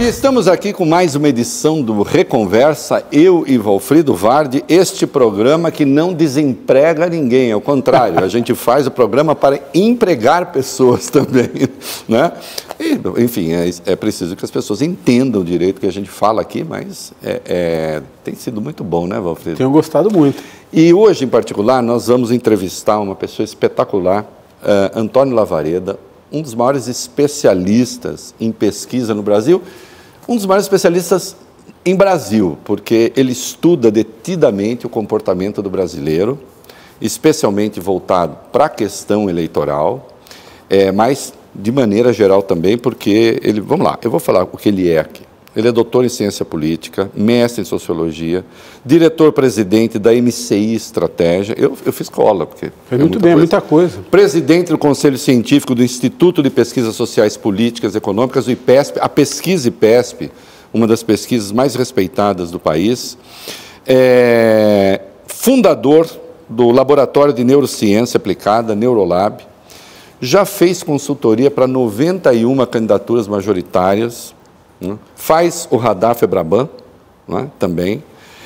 E estamos aqui com mais uma edição do Reconversa, eu e Valfrido Vardi, este programa que não desemprega ninguém, ao contrário, a gente faz o programa para empregar pessoas também, né? E, enfim, é preciso que as pessoas entendam direito o que a gente fala aqui, mas tem sido muito bom, né, Valfrido? Tenho gostado muito. E hoje, em particular, nós vamos entrevistar uma pessoa espetacular, Antônio Lavareda, um dos maiores especialistas em pesquisa no Brasil, um dos maiores especialistas em Brasil, porque ele estuda detidamente o comportamento do brasileiro, especialmente voltado para a questão eleitoral, mas de maneira geral também, porque ele, vamos lá, eu vou falar o que ele é aqui. Ele é doutor em ciência política, mestre em sociologia, diretor-presidente da MCI Estratégia. Eu fiz cola, porque... Foi muito bem, é muita coisa. Presidente do Conselho Científico do Instituto de Pesquisas Sociais Políticas e Econômicas, do IPESP, a pesquisa IPESP, uma das pesquisas mais respeitadas do país. Fundador do Laboratório de Neurociência Aplicada, Neurolab. Já fez consultoria para 91 candidaturas majoritárias. Faz o Radar Febraban, né, também.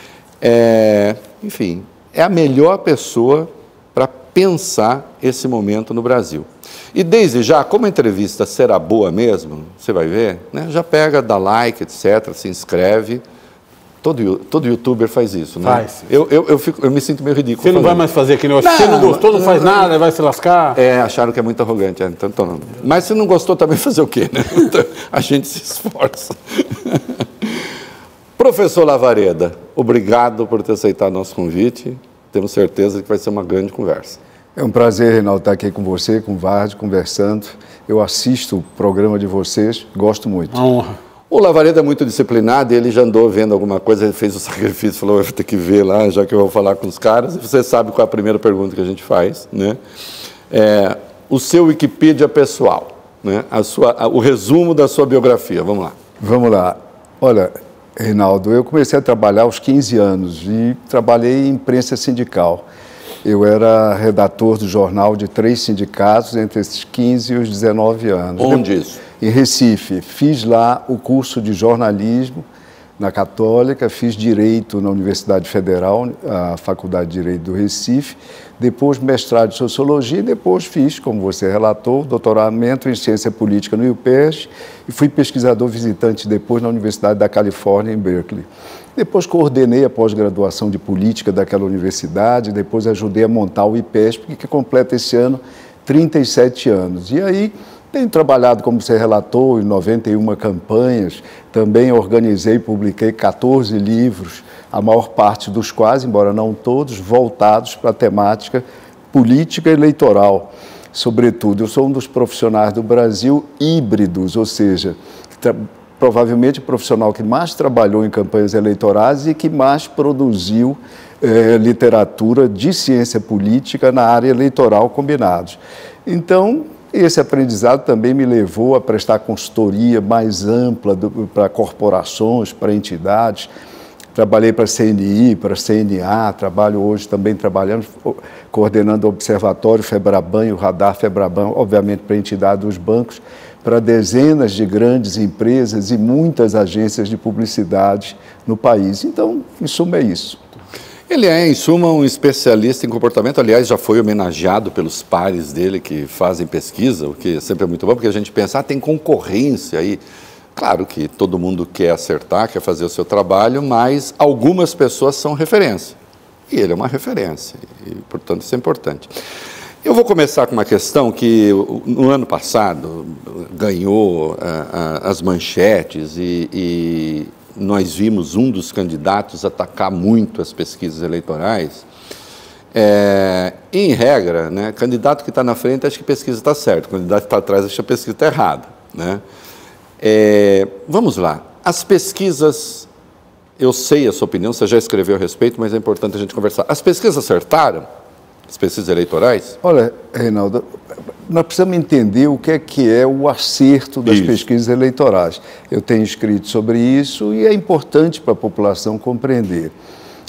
Enfim, é a melhor pessoa para pensar esse momento no Brasil. E desde já, como a entrevista será boa mesmo, você vai ver, né, já pega, dá like, etc., se inscreve. Todo youtuber faz isso, né? Faz. Eu me sinto meio ridículo. Você não vai mais fazer aquele negócio. Se não gostou, não faz nada, vai se lascar. Acharam que é muito arrogante. Então não. Mas se não gostou, também fazer o quê, né? Então, a gente se esforça. Professor Lavareda, obrigado por ter aceitado nosso convite. Temos certeza que vai ser uma grande conversa. É um prazer, Reinaldo, estar aqui com você, com o Vardi, conversando. Eu assisto o programa de vocês, gosto muito. Uma honra. O Lavareda é muito disciplinado e ele já andou vendo alguma coisa, ele fez o sacrifício, falou, eu vou ter que ver lá, já que eu vou falar com os caras. E você sabe qual é a primeira pergunta que a gente faz, né? O seu Wikipedia pessoal, né? O resumo da sua biografia, vamos lá. Vamos lá. Olha, Reinaldo, eu comecei a trabalhar aos 15 anos e trabalhei em imprensa sindical. Eu era redator do jornal de 3 sindicatos entre esses 15 e os 19 anos. Onde isso? Em Recife. Fiz lá o curso de jornalismo na Católica, fiz Direito na Universidade Federal, a Faculdade de Direito do Recife, depois mestrado em Sociologia e depois fiz, como você relatou, doutoramento em Ciência Política no UPERJ e fui pesquisador visitante depois na Universidade da Califórnia, em Berkeley. Depois coordenei a pós-graduação de Política daquela universidade, depois ajudei a montar o IPESP, que completa esse ano 37 anos. E aí tenho trabalhado, como você relatou, em 91 campanhas, também organizei e publiquei 14 livros, a maior parte dos quais, embora não todos, voltados para a temática política e eleitoral. Sobretudo, eu sou um dos profissionais do Brasil híbridos, ou seja, provavelmente o profissional que mais trabalhou em campanhas eleitorais e que mais produziu literatura de ciência política na área eleitoral combinados. Então, esse aprendizado também me levou a prestar consultoria mais ampla para corporações, para entidades. Trabalhei para a CNI, para a CNA, trabalho hoje também coordenando o Observatório Febraban e o Radar Febraban, obviamente para a entidade dos bancos, para dezenas de grandes empresas e muitas agências de publicidade no país. Então, em suma, é isso. Ele é, em suma, um especialista em comportamento. Aliás, já foi homenageado pelos pares dele que fazem pesquisa, o que sempre é muito bom, porque a gente pensa, tem concorrência aí. Claro que todo mundo quer acertar, quer fazer o seu trabalho, mas algumas pessoas são referência. E ele é uma referência, e, portanto, isso é importante. Eu vou começar com uma questão que, no ano passado, ganhou as manchetes e nós vimos um dos candidatos atacar muito as pesquisas eleitorais. Em regra, né, candidato que está na frente acha que a pesquisa está certa, candidato que está atrás acha que a pesquisa está errada, né? Vamos lá. As pesquisas, eu sei a sua opinião, você já escreveu a respeito, mas é importante a gente conversar. As pesquisas acertaram? As pesquisas eleitorais? Olha, Reinaldo, nós precisamos entender o que é o acerto das pesquisas eleitorais. Eu tenho escrito sobre isso e é importante para a população compreender.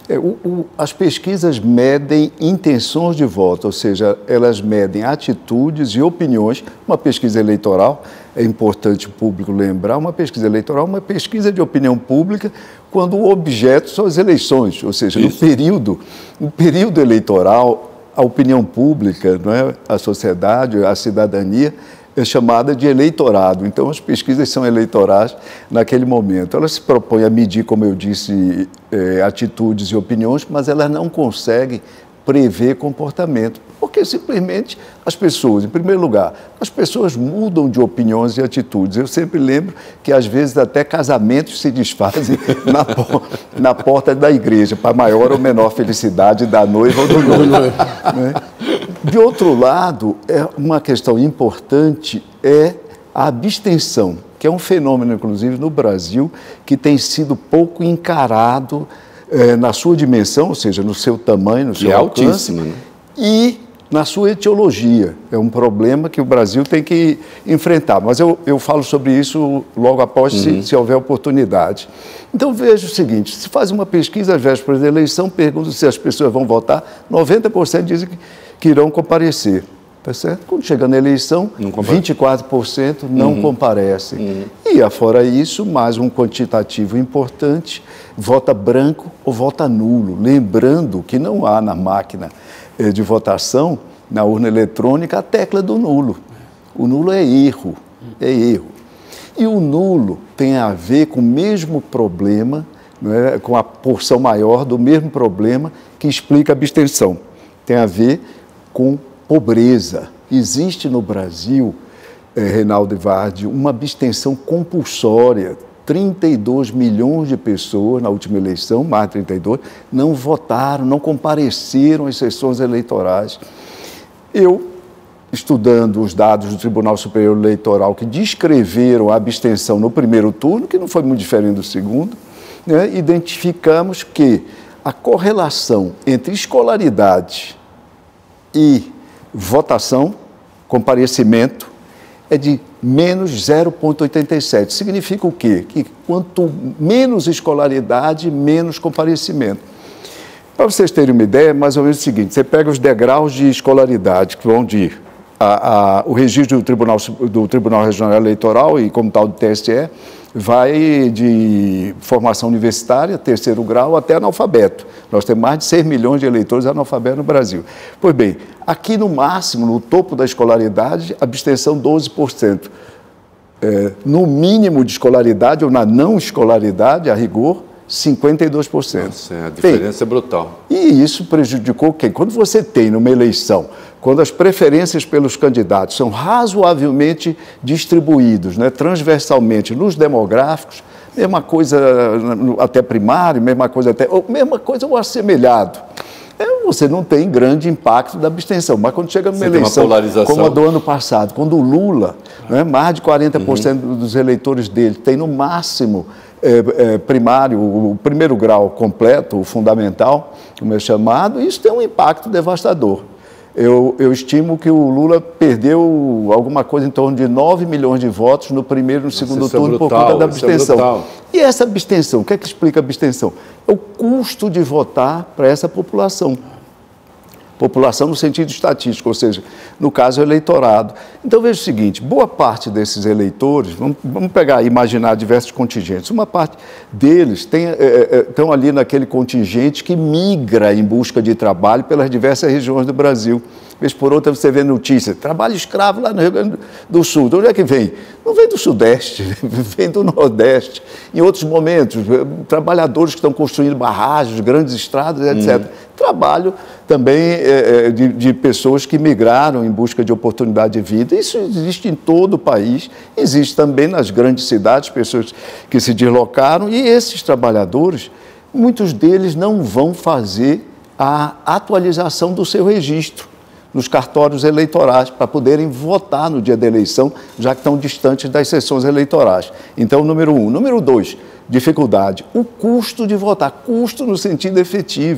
As pesquisas medem intenções de voto, ou seja, elas medem atitudes e opiniões. Uma pesquisa eleitoral, é importante o público lembrar, uma pesquisa eleitoral é uma pesquisa de opinião pública quando o objeto são as eleições, ou seja, no período eleitoral, a opinião pública, não é? A sociedade, a cidadania, é chamada de eleitorado. Então, as pesquisas são eleitorais naquele momento. Elas se propõem a medir, como eu disse, atitudes e opiniões, mas elas não conseguem prever comportamento, porque simplesmente as pessoas, em primeiro lugar, as pessoas mudam de opiniões e atitudes. Eu sempre lembro que, às vezes, até casamentos se desfazem na porta da igreja, para maior ou menor felicidade da noiva ou do noivo. Né? De outro lado, uma questão importante é a abstenção, que é um fenômeno, inclusive, no Brasil, que tem sido pouco encarado na sua dimensão, ou seja, no seu tamanho, no seu alcance, altíssima, né? E na sua etiologia. É um problema que o Brasil tem que enfrentar. Mas eu falo sobre isso logo após, se houver oportunidade. Então, veja o seguinte, se faz uma pesquisa às vésperas da eleição, pergunta se as pessoas vão votar, 90% dizem que irão comparecer. Tá certo? Quando chega na eleição, 24% não comparecem. E, afora isso, mais um quantitativo importante, vota branco ou vota nulo. Lembrando que não há na máquina de votação, na urna eletrônica, a tecla do nulo. O nulo é erro, E o nulo tem a ver com o mesmo problema, não é? Com a porção maior do mesmo problema que explica a abstenção. Tem a ver com pobreza. Existe no Brasil, Reinaldo e Vardi, uma abstenção compulsória. 32 milhões de pessoas na última eleição, mais de 32, não votaram, não compareceram às sessões eleitorais. Eu, estudando os dados do Tribunal Superior Eleitoral que descreveram a abstenção no primeiro turno, que não foi muito diferente do segundo, né, identificamos que a correlação entre escolaridade e votação, comparecimento, é de menos 0,87. Significa o quê? Que quanto menos escolaridade, menos comparecimento. Para vocês terem uma ideia, é mais ou menos o seguinte, você pega os degraus de escolaridade, que vão de o registro do Tribunal Regional Eleitoral e, como tal, do TSE, vai de formação universitária, terceiro grau, até analfabeto. Nós temos mais de 6 milhões de eleitores analfabetos no Brasil. Pois bem, aqui no máximo, no topo da escolaridade, abstenção 12%. No mínimo de escolaridade ou na não escolaridade, a rigor, 52%. Nossa, a diferença é brutal. E isso prejudicou quem? Quando você tem numa eleição, quando as preferências pelos candidatos são razoavelmente distribuídos, né, transversalmente nos demográficos, mesma coisa até primário, mesma coisa ou assemelhado. Você não tem grande impacto da abstenção, mas quando chega numa eleição como a do ano passado, quando o Lula, né, mais de 40% dos eleitores dele tem no máximo primário, o primeiro grau completo, o fundamental, como é chamado, isso tem um impacto devastador. Eu estimo que o Lula perdeu alguma coisa em torno de 9 milhões de votos no primeiro e no segundo turno por conta da abstenção. E essa abstenção, o que é que explica a abstenção? É o custo de votar para essa população. População no sentido estatístico, ou seja, no caso, o eleitorado. Então, veja o seguinte, boa parte desses eleitores, vamos pegar e imaginar diversos contingentes, uma parte deles estão ali naquele contingente que migra em busca de trabalho pelas diversas regiões do Brasil. Vez por outra você vê notícia, trabalho escravo lá no Rio Grande do Sul. De onde é que vem? Não vem do Sudeste, vem do Nordeste. Em outros momentos, trabalhadores que estão construindo barragens, grandes estradas, etc. Trabalho também de pessoas que migraram em busca de oportunidade de vida. Isso existe em todo o país, existe também nas grandes cidades, pessoas que se deslocaram, e esses trabalhadores, muitos deles não vão fazer a atualização do seu registro nos cartórios eleitorais, para poderem votar no dia da eleição, já que estão distantes das sessões eleitorais. Então, número 1. Número 2, dificuldade, o custo de votar, custo no sentido efetivo.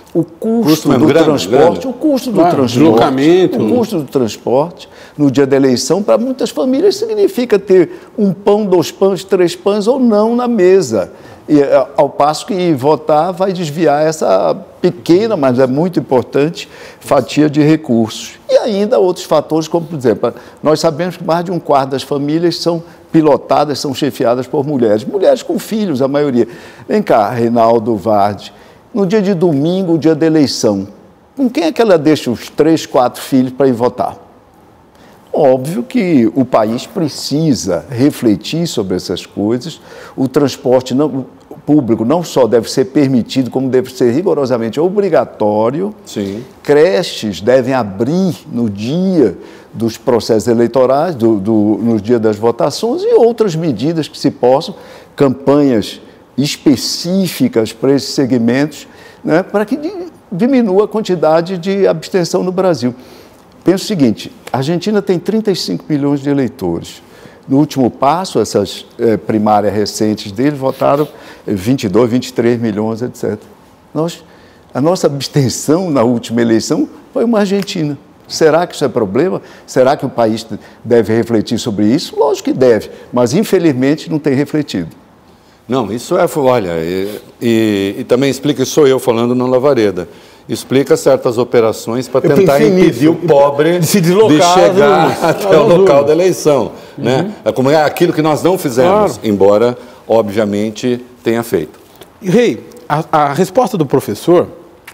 o custo do transporte, o custo do transporte, deslocamento, o custo do transporte no dia da eleição, para muitas famílias significa ter um pão, 2 pães, 3 pães ou não na mesa. E, ao passo que votar vai desviar essa pequena, mas é muito importante, fatia de recursos. E ainda outros fatores, como, por exemplo, nós sabemos que mais de 1/4 das famílias são pilotadas, são chefiadas por mulheres. Mulheres com filhos, a maioria. Vem cá, Reinaldo, Vardi, no dia de domingo, o dia da eleição, com quem é que ela deixa os 3, 4 filhos para ir votar? Óbvio que o país precisa refletir sobre essas coisas. O transporte público não só deve ser permitido, como deve ser rigorosamente obrigatório. Sim. Creches devem abrir no dia dos processos eleitorais, no dia das votações, e outras medidas que se possam, campanhas específicas para esses segmentos, né, para que diminua a quantidade de abstenção no Brasil. Pensa o seguinte, a Argentina tem 35 milhões de eleitores. No último passo, essas primárias recentes deles votaram 22, 23 milhões, etc. A nossa abstenção na última eleição foi uma Argentina. Será que isso é problema? Será que o país deve refletir sobre isso? Lógico que deve, mas infelizmente não tem refletido. Não, isso olha, e também explica, sou eu falando na Lavareda, explica certas operações para tentar impedir o pobre de chegar até o local da eleição. Né? É como aquilo que nós não fizemos, embora, obviamente, tenha feito. Rei, a resposta do professor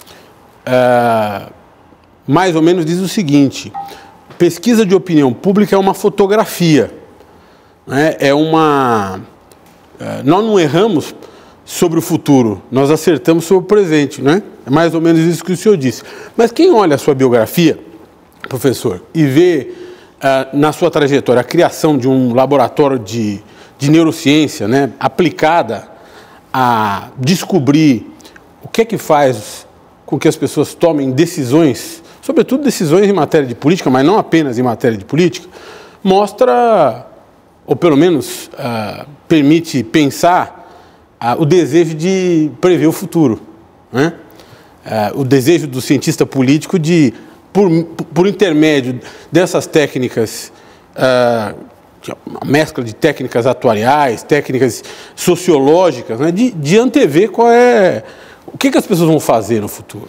mais ou menos diz o seguinte: pesquisa de opinião pública é uma fotografia, né? Nós não erramos sobre o futuro, nós acertamos sobre o presente, né? É mais ou menos isso que o senhor disse. Mas quem olha a sua biografia, professor, e vê na sua trajetória a criação de um laboratório de neurociência, né, aplicada a descobrir o que é que faz com que as pessoas tomem decisões, sobretudo decisões em matéria de política, mas não apenas em matéria de política, mostra, ou pelo menos permite pensar o desejo de prever o futuro, né? O desejo do cientista político de, por intermédio dessas técnicas, uma mescla de técnicas atuariais, técnicas sociológicas, né? de antever o que as pessoas vão fazer no futuro.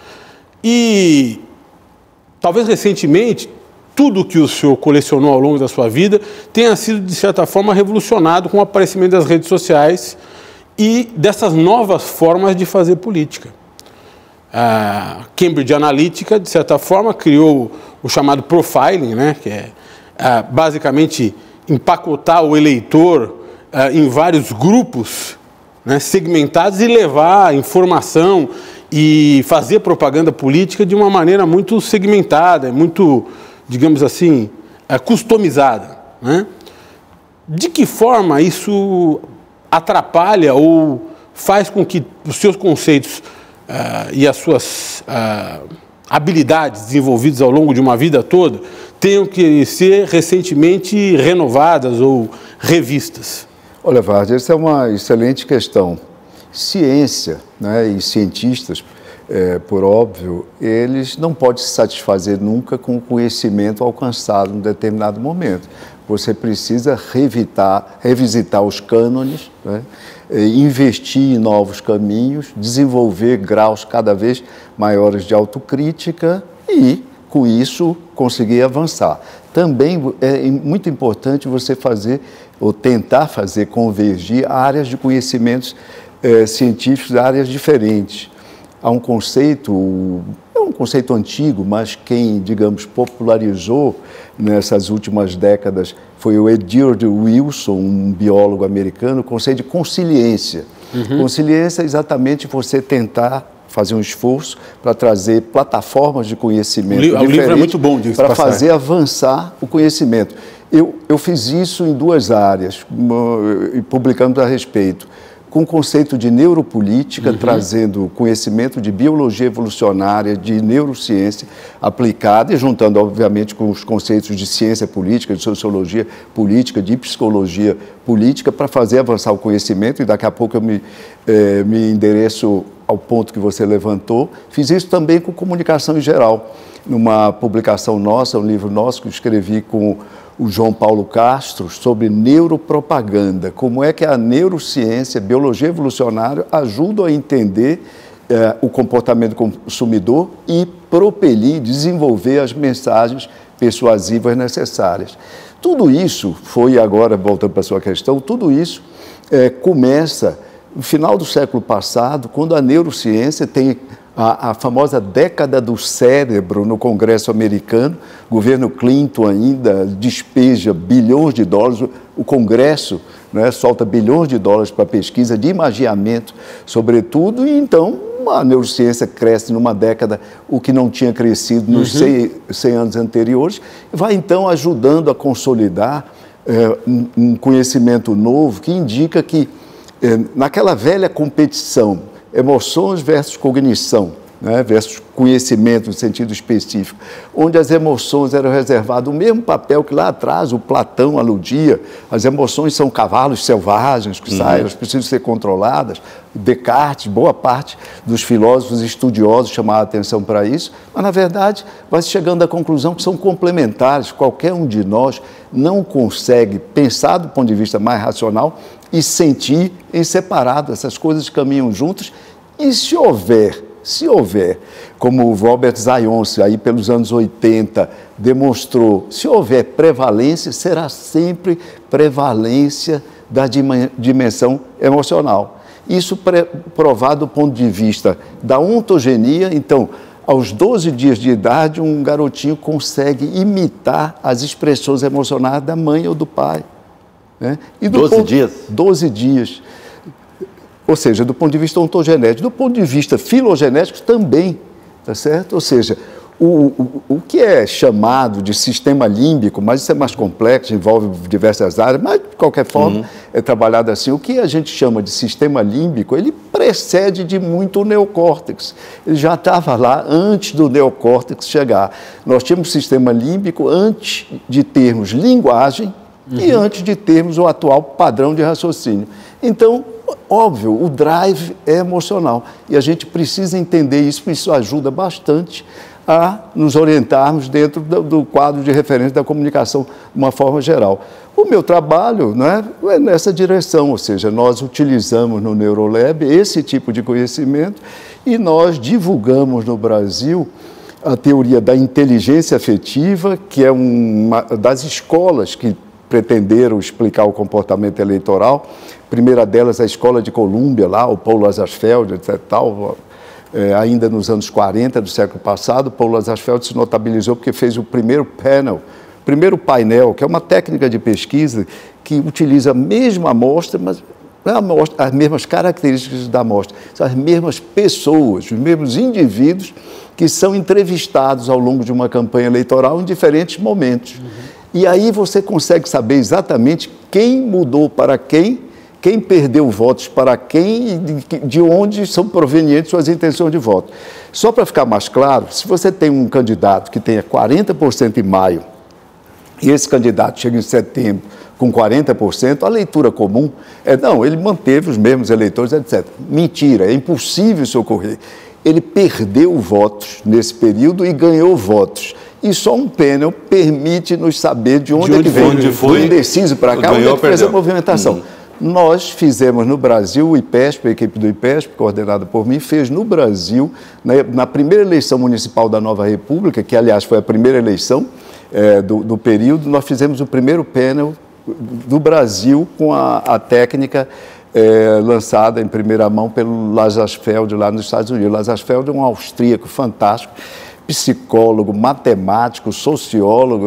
E talvez recentemente, tudo que o senhor colecionou ao longo da sua vida tenha sido, de certa forma, revolucionado com o aparecimento das redes sociais e dessas novas formas de fazer política. A Cambridge Analytica, de certa forma, criou o chamado profiling, né, que é basicamente empacotar o eleitor em vários grupos, né, segmentados, e levar informação e fazer propaganda política de uma maneira muito segmentada, muito, digamos assim, customizada, né? De que forma isso atrapalha ou faz com que os seus conceitos e as suas habilidades desenvolvidas ao longo de uma vida toda tenham que ser recentemente renovadas ou revistas? Olha, Vardi, essa é uma excelente questão. Ciência, né, e cientistas, por óbvio, eles não podem se satisfazer nunca com o conhecimento alcançado em determinado momento. Você precisa revisitar os cânones, né, investir em novos caminhos, desenvolver graus cada vez maiores de autocrítica e, com isso, conseguir avançar. Também é muito importante você fazer, ou tentar fazer convergir áreas de conhecimentos científicos, áreas diferentes. Há um conceito, é um conceito antigo, mas quem, digamos, popularizou nessas últimas décadas foi o Edward Wilson, um biólogo americano, o conceito de consciência. Consciência é exatamente você tentar fazer um esforço para trazer plataformas de conhecimento diferentes. O livro é muito bom disso, para fazer avançar o conhecimento. Eu fiz isso em 2 áreas, e publicamos a respeito. com o conceito de neuropolítica, trazendo conhecimento de biologia evolucionária, de neurociência aplicada e juntando, obviamente, com os conceitos de ciência política, de sociologia política, de psicologia política, para fazer avançar o conhecimento. E daqui a pouco eu me endereço ao ponto que você levantou. Fiz isso também com comunicação em geral, numa publicação nossa, um livro nosso que eu escrevi com o João Paulo Castro sobre neuropropaganda, como é que a neurociência, biologia evolucionária ajudam a entender o comportamento do consumidor e propelir, desenvolver as mensagens persuasivas necessárias. Tudo isso foi, agora voltando para a sua questão, tudo isso começa no final do século passado, quando a neurociência tem a famosa década do cérebro no Congresso americano. O governo Clinton ainda despeja bilhões de dólares, o Congresso, né, solta bilhões de dólares para pesquisa de imagiamento, sobretudo, e então a neurociência cresce numa década, o que não tinha crescido nos 100 anos anteriores, vai então ajudando a consolidar um conhecimento novo que indica que naquela velha competição, emoções versus cognição, né, versus conhecimento no sentido específico, onde as emoções eram reservadas o mesmo papel que lá atrás o Platão aludia. As emoções são cavalos selvagens que saem, elas precisam ser controladas. Descartes, boa parte dos filósofos estudiosos chamaram a atenção para isso, mas na verdade vai se chegando à conclusão que são complementares. Qualquer um de nós não consegue pensar do ponto de vista mais racional e sentir em separado. Essas coisas caminham juntas. E se houver, como o Robert Zionce, aí pelos anos 80, demonstrou, se houver prevalência, será sempre prevalência da dimensão emocional. Isso provado do ponto de vista da ontogenia. Então, aos 12 dias de idade, um garotinho consegue imitar as expressões emocionais da mãe ou do pai. Né? E 12 dias? 12 dias. Ou seja, do ponto de vista ontogenético, do ponto de vista filogenético também, tá certo? Ou seja, o que é chamado de sistema límbico, mas isso é mais complexo, envolve diversas áreas, mas de qualquer forma é trabalhado assim. O que a gente chama de sistema límbico, ele precede de muito o neocórtex. Ele já estava lá antes do neocórtex chegar. Nós tínhamos sistema límbico antes de termos linguagem e antes de termos o atual padrão de raciocínio. Então, óbvio, o drive é emocional e a gente precisa entender isso, porque isso ajuda bastante a nos orientarmos dentro do quadro de referência da comunicação de uma forma geral. O meu trabalho, né, é nessa direção, ou seja, nós utilizamos no Neurolab esse tipo de conhecimento e nós divulgamos no Brasil a teoria da inteligência afetiva, que é uma das escolas que pretenderam explicar o comportamento eleitoral. A primeira delas, a Escola de Colômbia, lá, o Paul Lazarsfeld, etc. Ainda nos anos 40 do século passado, Paul Lazarsfeld se notabilizou porque fez o primeiro painel, que é uma técnica de pesquisa que utiliza a mesma amostra, mas não é as mesmas características da amostra, são as mesmas pessoas, os mesmos indivíduos que são entrevistados ao longo de uma campanha eleitoral em diferentes momentos. E aí você consegue saber exatamente quem mudou para quem perdeu votos para quem e de onde são provenientes suas intenções de voto. Só para ficar mais claro, se você tem um candidato que tenha 40% em maio e esse candidato chega em setembro com 40%, a leitura comum não, ele manteve os mesmos eleitores, etc. Mentira, é impossível isso ocorrer. Ele perdeu votos nesse período e ganhou votos. E só um painel permite nos saber de onde é que veio. Onde foi? Indeciso para cá, onde é que fez a movimentação. Nós fizemos no Brasil, o IPESP, a equipe do IPESP, coordenada por mim, fez no Brasil, na primeira eleição municipal da Nova República, que aliás foi a primeira eleição do período, nós fizemos o primeiro painel do Brasil com a técnica lançada em primeira mão pelo Lazarsfeld lá nos Estados Unidos. Lazarsfeld é um austríaco fantástico, psicólogo, matemático, sociólogo,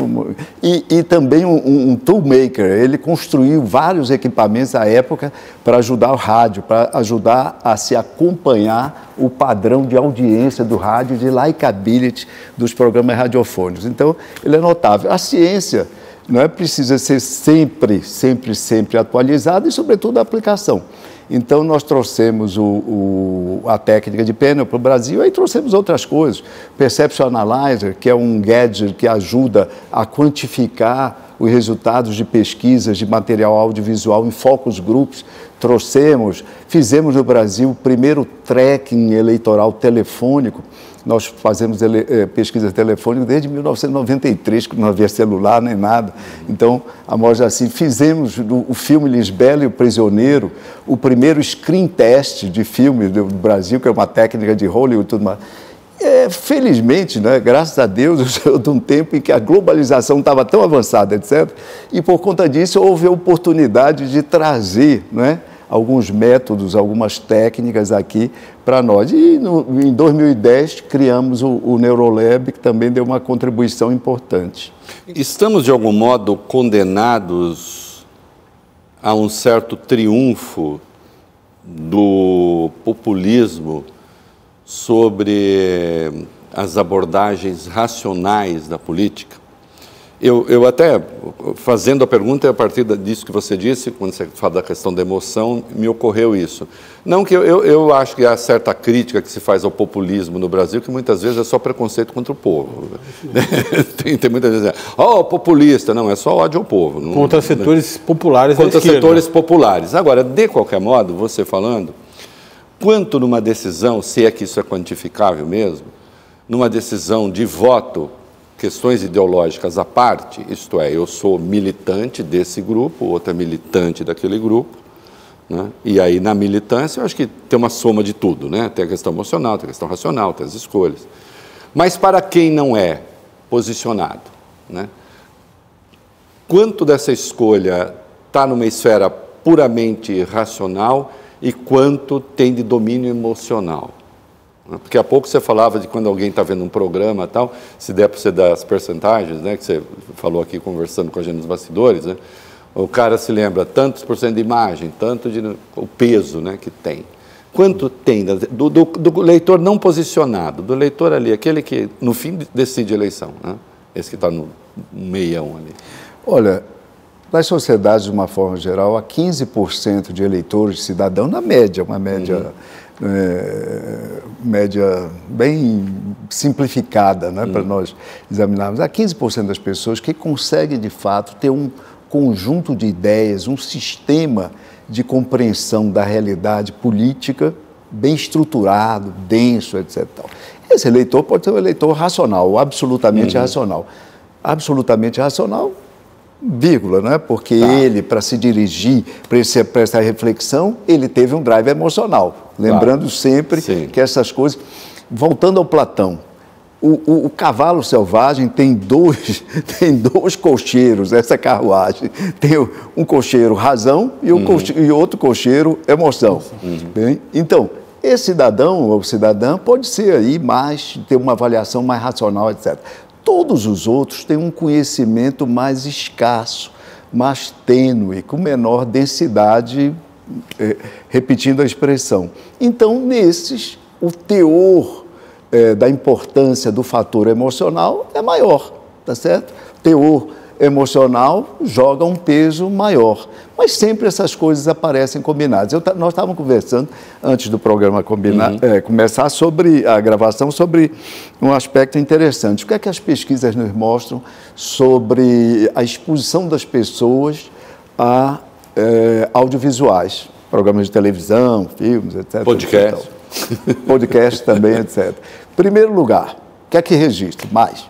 e também um toolmaker. Ele construiu vários equipamentos à época para ajudar o rádio, para ajudar a se acompanhar o padrão de audiência do rádio, de likability dos programas radiofônicos. Então, ele é notável. A ciência precisa ser sempre atualizada e, sobretudo, a aplicação. Então, nós trouxemos a técnica de Penel para o Brasil, aí trouxemos outras coisas. Perception Analyzer, que é um gadget que ajuda a quantificar os resultados de pesquisas de material audiovisual em focus groups, fizemos no Brasil o primeiro tracking eleitoral telefônico. Nós fazemos pesquisa telefônica desde 1993, que não havia celular nem nada. Então, a Moja assim, fizemos o filme Lisbela e o Prisioneiro, o primeiro screen test de filme do Brasil, que é uma técnica de Hollywood e tudo mais. Felizmente, né, graças a Deus, eu sou de um tempo em que a globalização estava tão avançada, etc. E por conta disso houve a oportunidade de trazer, né, alguns métodos, algumas técnicas aqui para nós. E em 2010 criamos o Neurolab, que também deu uma contribuição importante. Estamos, de algum modo, condenados a um certo triunfo do populismo sobre as abordagens racionais da política? Eu até, fazendo a pergunta, a partir disso que você disse, quando você fala da questão da emoção, me ocorreu isso. Não que eu acho que há certa crítica que se faz ao populismo no Brasil, que muitas vezes é só preconceito contra o povo. Tem muitas vezes, populista, não, é só ódio ao povo. Não, contra setores populares da esquerda. Contra setores populares. Agora, de qualquer modo, você falando, quanto numa decisão, se é que isso é quantificável mesmo, numa decisão de voto, questões ideológicas à parte, isto é, eu sou militante desse grupo, outro é militante daquele grupo, né? E aí na militância eu acho que tem uma soma de tudo, né? Tem a questão emocional, tem a questão racional, tem as escolhas. Mas para quem não é posicionado, né? Quanto dessa escolha está numa esfera puramente racional e quanto tem de domínio emocional? Porque há pouco você falava de quando alguém está vendo um programa e tal, se der para você dar as percentagens, né, que você falou aqui conversando com a gente nos bastidores, né, o cara se lembra tantos por cento de imagem, tanto de o peso, né, que tem. Quanto tem do leitor não posicionado, do leitor ali, aquele que no fim decide a eleição, né, esse que está no meião ali? Olha, nas sociedades, de uma forma geral, há 15% de eleitores, cidadãos, na média, uma média... média bem simplificada, né, para nós examinarmos. Há 15% das pessoas que conseguem, de fato, ter um conjunto de ideias, um sistema de compreensão da realidade política bem estruturado, denso, etc. Esse eleitor pode ser um eleitor racional, ou absolutamente racional. Absolutamente racional, vírgula, né? Porque ele, para se dirigir, para essa reflexão, ele teve um drive emocional. Lembrando sempre que essas coisas... Voltando ao Platão, o cavalo selvagem tem dois cocheiros, essa carruagem. Tem um cocheiro razão e outro cocheiro emoção. Bem, então, esse cidadão ou cidadã pode ser aí ter uma avaliação mais racional, etc. Todos os outros têm um conhecimento mais escasso, mais tênue, com menor densidade, repetindo a expressão. Então, nesses, o teor da importância do fator emocional é maior, tá certo? Teor emocional joga um peso maior, mas sempre essas coisas aparecem combinadas. Nós estávamos conversando, antes do programa começar, sobre a gravação, sobre um aspecto interessante. O que é que as pesquisas nos mostram sobre a exposição das pessoas a audiovisuais? Programas de televisão, filmes, etc. Podcast. Podcast também, etc. Em primeiro lugar, o que é que registra? Mais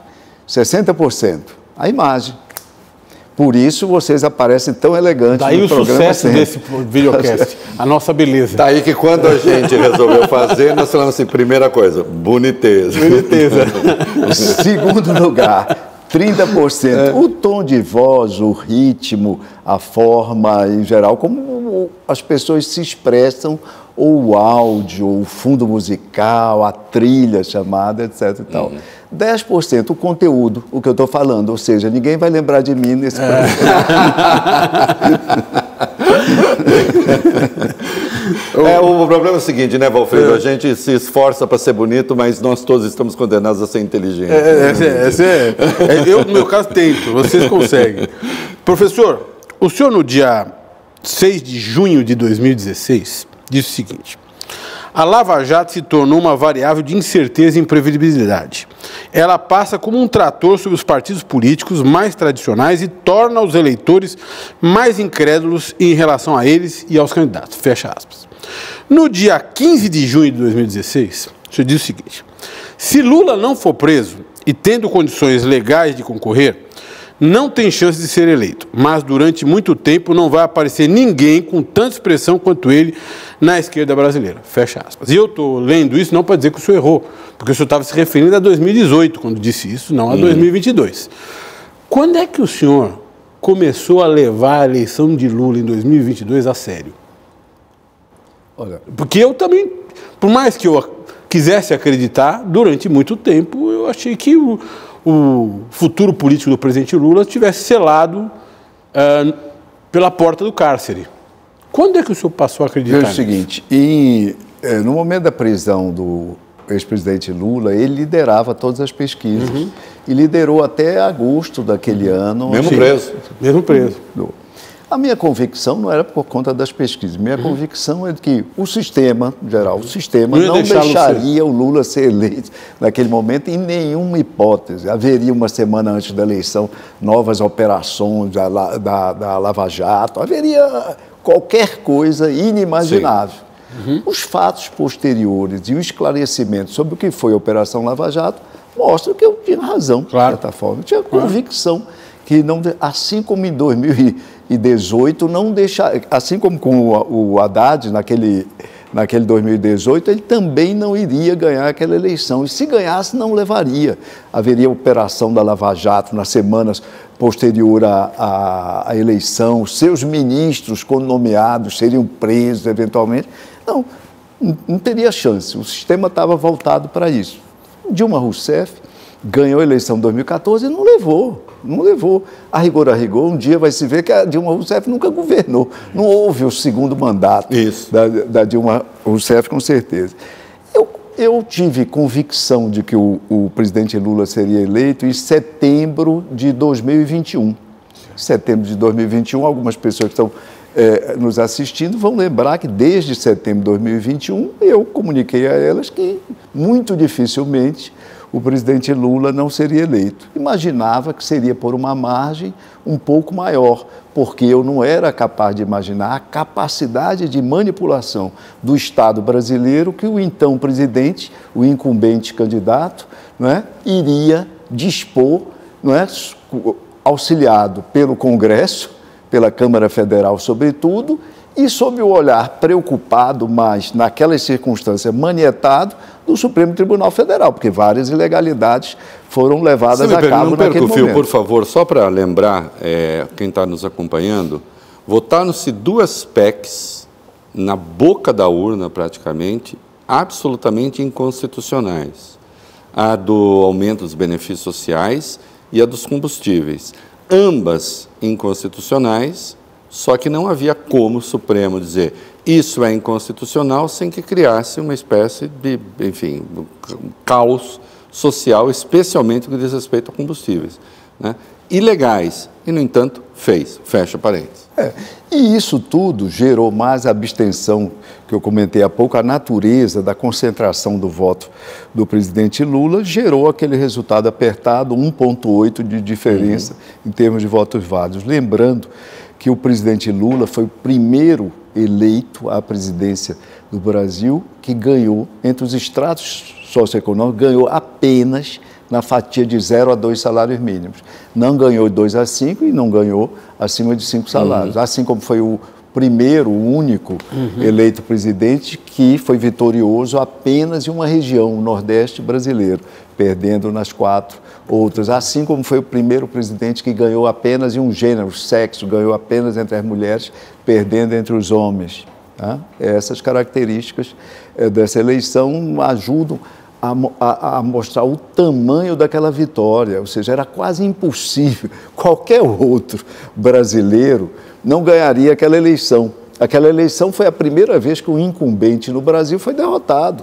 60%, a imagem. Por isso vocês aparecem tão elegantes no programa. Daí o sucesso desse videocast, a nossa beleza. Daí que quando a gente resolveu fazer, nós falamos assim, primeira coisa, boniteza. Boniteza. Segundo lugar, 30%. O tom de voz, o ritmo, a forma em geral, como as pessoas se expressam, ou o áudio, ou o fundo musical, a trilha chamada, etc. E tal. 10% o conteúdo, o que eu estou falando, ou seja, ninguém vai lembrar de mim nesse programa. O problema é o seguinte, né, Valfredo? A gente se esforça para ser bonito, mas nós todos estamos condenados a ser inteligentes. Eu, no meu caso, tento, vocês conseguem. Professor, o senhor no dia 6 de junho de 2016 disse o seguinte: a Lava Jato se tornou uma variável de incerteza e imprevisibilidade. Ela passa como um trator sobre os partidos políticos mais tradicionais e torna os eleitores mais incrédulos em relação a eles e aos candidatos. Fecha aspas. No dia 15 de junho de 2016, o senhor diz o seguinte: se Lula não for preso e tendo condições legais de concorrer, não tem chance de ser eleito, mas durante muito tempo não vai aparecer ninguém com tanta expressão quanto ele na esquerda brasileira. Fecha aspas. E eu estou lendo isso não para dizer que o senhor errou, porque o senhor estava se referindo a 2018 quando disse isso, não a 2022. Quando é que o senhor começou a levar a eleição de Lula em 2022 a sério? Olha, porque eu também, por mais que eu quisesse acreditar, durante muito tempo eu achei que o futuro político do presidente Lula estivesse selado pela porta do cárcere. Quando é que o senhor passou a acreditar nisso? É o seguinte, no momento da prisão do ex-presidente Lula, ele liderava todas as pesquisas e liderou até agosto daquele ano. Mesmo preso. Mesmo preso. A minha convicção não era por conta das pesquisas. Minha convicção é de que o sistema, em geral, o sistema não deixaria o Lula ser eleito naquele momento em nenhuma hipótese. Haveria uma semana antes da eleição novas operações da Lava Jato, haveria qualquer coisa inimaginável. Os fatos posteriores e o esclarecimento sobre o que foi a Operação Lava Jato mostram que eu tinha razão, de certa forma. Eu tinha convicção que, não, assim como em 2018, não deixar, assim como com o Haddad naquele 2018, ele também não iria ganhar aquela eleição. E se ganhasse, não levaria. Haveria operação da Lava Jato nas semanas posterior à eleição, seus ministros, quando nomeados, seriam presos eventualmente. Não teria chance. O sistema estava voltado para isso. Dilma Rousseff ganhou a eleição em 2014 e não levou. A rigor, um dia vai se ver que a Dilma Rousseff nunca governou. Não houve o segundo mandato da Dilma Rousseff, com certeza. Eu tive convicção de que o presidente Lula seria eleito em setembro de 2021. Setembro de 2021, algumas pessoas que estão nos assistindo vão lembrar que desde setembro de 2021 eu comuniquei a elas que muito dificilmente o presidente Lula não seria eleito. Imaginava que seria por uma margem um pouco maior, porque eu não era capaz de imaginar a capacidade de manipulação do Estado brasileiro que o então presidente, o incumbente candidato, iria dispor, auxiliado pelo Congresso, pela Câmara Federal sobretudo, e sob o olhar preocupado, mas naquelas circunstâncias manietado, do Supremo Tribunal Federal, porque várias ilegalidades foram levadas a cabo naquele momento. Fio, por favor, só para lembrar quem está nos acompanhando, votaram-se 2 PECs na boca da urna, praticamente, absolutamente inconstitucionais. A do aumento dos benefícios sociais e a dos combustíveis. Ambas inconstitucionais, só que não havia como o Supremo dizer isso é inconstitucional sem que criasse uma espécie de, enfim, caos social, especialmente no que diz respeito a combustíveis. Ilegais, e, no entanto, fez. Fecha parênteses. E isso tudo gerou mais abstenção, que eu comentei há pouco, a natureza da concentração do voto do presidente Lula gerou aquele resultado apertado, 1,8 de diferença em termos de votos válidos. Lembrando que o presidente Lula foi o primeiro eleito à presidência do Brasil que ganhou, entre os estratos socioeconômicos, ganhou apenas na fatia de 0 a 2 salários mínimos. Não ganhou 2 a 5 e não ganhou acima de 5 salários. Assim como foi o primeiro, o único eleito presidente que foi vitorioso apenas em uma região, o Nordeste brasileiro, perdendo nas 4 outras. Assim como foi o primeiro presidente que ganhou apenas em um gênero, sexo, ganhou apenas entre as mulheres, perdendo entre os homens. Essas características dessa eleição ajudam a mostrar o tamanho daquela vitória, ou seja, era quase impossível. Qualquer outro brasileiro não ganharia aquela eleição. Aquela eleição foi a primeira vez que o incumbente no Brasil foi derrotado.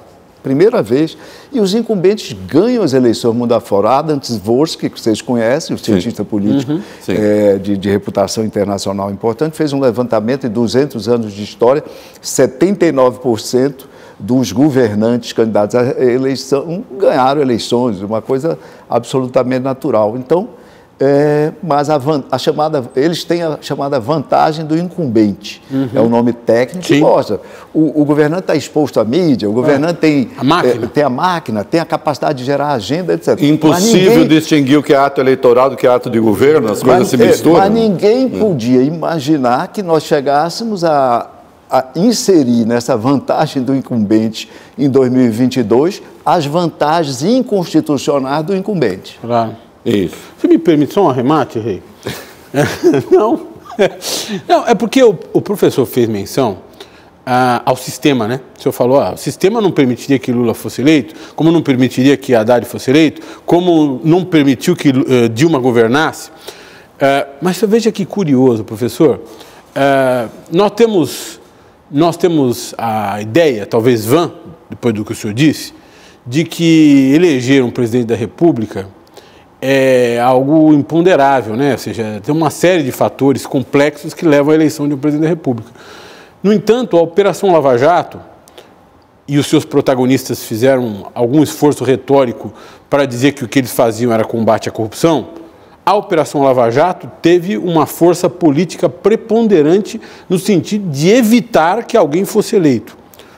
primeira vez, e os incumbentes ganham as eleições mundo afora. Adam Tversky, que vocês conhecem, o cientista político de reputação internacional importante, fez um levantamento em 200 anos de história, 79% dos governantes candidatos à eleição ganharam eleições, uma coisa absolutamente natural. Então, mas eles têm a chamada vantagem do incumbente. É um nome técnico que mostra. O governante está exposto à mídia, o governante tem a máquina, tem a capacidade de gerar agenda, etc. Impossível distinguir o que é ato eleitoral do que é ato de governo, as coisas se misturam. Mas ninguém podia imaginar que nós chegássemos a inserir nessa vantagem do incumbente em 2022 as vantagens inconstitucionais do incumbente. Claro. Isso. Você me permite só um arremate, Rei? Não. Não, é porque o professor fez menção ao sistema, né? O senhor falou, o sistema não permitiria que Lula fosse eleito, como não permitiria que Haddad fosse eleito, como não permitiu que Dilma governasse. Mas você veja que curioso, professor. Nós temos a ideia, talvez vã, depois do que o senhor disse, de que eleger um presidente da República é algo imponderável, né? Ou seja, tem uma série de fatores complexos que levam à eleição de um presidente da República. No entanto, a Operação Lava Jato, e os seus protagonistas fizeram algum esforço retórico para dizer que o que eles faziam era combate à corrupção, a Operação Lava Jato teve uma força política preponderante no sentido de evitar que alguém fosse eleito.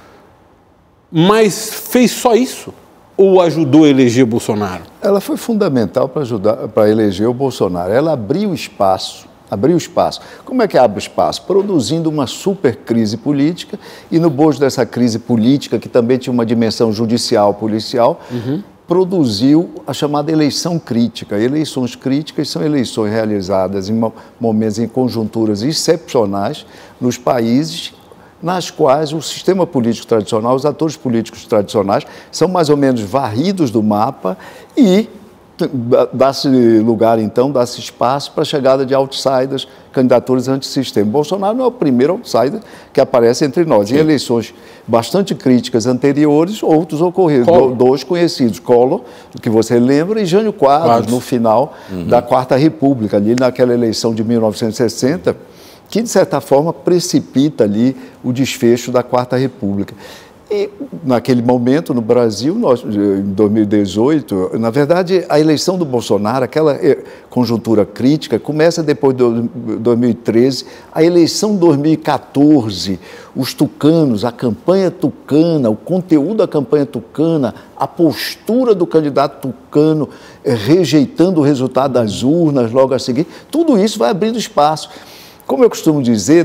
Mas fez só isso? Ou ajudou a eleger Bolsonaro? Ela foi fundamental para eleger o Bolsonaro. Ela abriu espaço. Como é que abre espaço? Produzindo uma super crise política e no bojo dessa crise política, que também tinha uma dimensão judicial, policial, produziu a chamada eleição crítica. Eleições críticas são eleições realizadas em momentos, em conjunturas excepcionais nos países nas quais o sistema político tradicional, os atores políticos tradicionais, são mais ou menos varridos do mapa e dá-se lugar, então, dá-se espaço para a chegada de outsiders, candidaturas antissistema. Bolsonaro não é o primeiro outsider que aparece entre nós. Em eleições bastante críticas anteriores, outros ocorreram. Dois conhecidos, Collor, que você lembra, e Jânio Quadros, no final da Quarta República, ali naquela eleição de 1960, que, de certa forma, precipita ali o desfecho da Quarta República. E, naquele momento, no Brasil, em 2018, na verdade, a eleição do Bolsonaro, aquela conjuntura crítica, começa depois de 2013, a eleição de 2014, os tucanos, a campanha tucana, o conteúdo da campanha tucana, a postura do candidato tucano rejeitando o resultado das urnas logo a seguir, tudo isso vai abrindo espaço. Como eu costumo dizer,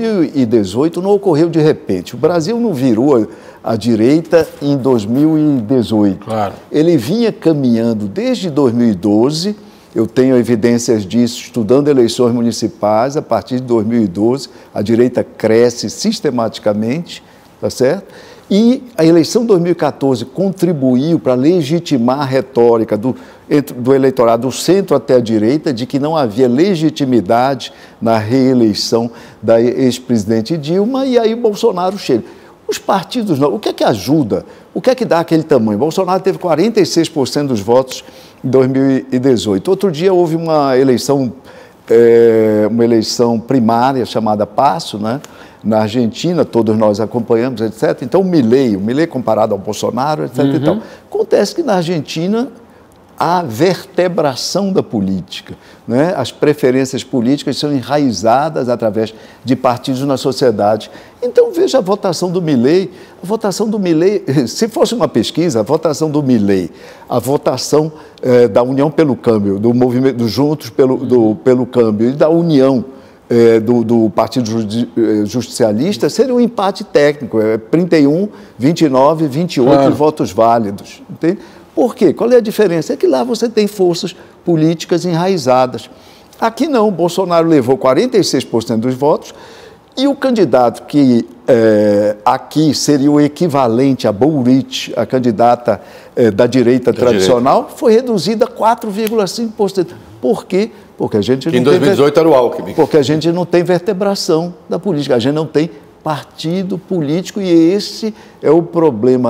2018 não ocorreu de repente. O Brasil não virou à direita em 2018. Claro. Ele vinha caminhando desde 2012, eu tenho evidências disso, estudando eleições municipais, a partir de 2012, a direita cresce sistematicamente, tá certo? E a eleição de 2014 contribuiu para legitimar a retórica do eleitorado do centro até a direita de que não havia legitimidade na reeleição da ex-presidente Dilma, e aí Bolsonaro chega. Os partidos, o que é que ajuda? O que é que dá aquele tamanho? Bolsonaro teve 46% dos votos em 2018. Outro dia houve uma eleição primária chamada PASSO, né? Na Argentina, todos nós acompanhamos, etc. Então, o Milei comparado ao Bolsonaro, etc. E tal. Acontece que na Argentina há vertebração da política, né? As preferências políticas são enraizadas através de partidos na sociedade. Então, veja a votação do Milei. A votação do Milei, se fosse uma pesquisa, a votação do Milei, a votação da União pelo Câmbio, do movimento do Juntos pelo Câmbio e da União do Partido Justicialista, seria um empate técnico, 31, 29, 28 votos válidos. Entende? Por quê? Qual é a diferença? É que lá você tem forças políticas enraizadas. Aqui não, Bolsonaro levou 46% dos votos e o candidato que aqui seria o equivalente a Bullrich, a candidata da direita tradicional, foi reduzida a 4,5%. Por quê? Porque a gente em 2018 era o Alckmin. Porque a gente não tem vertebração da política, a gente não tem partido político e esse é o problema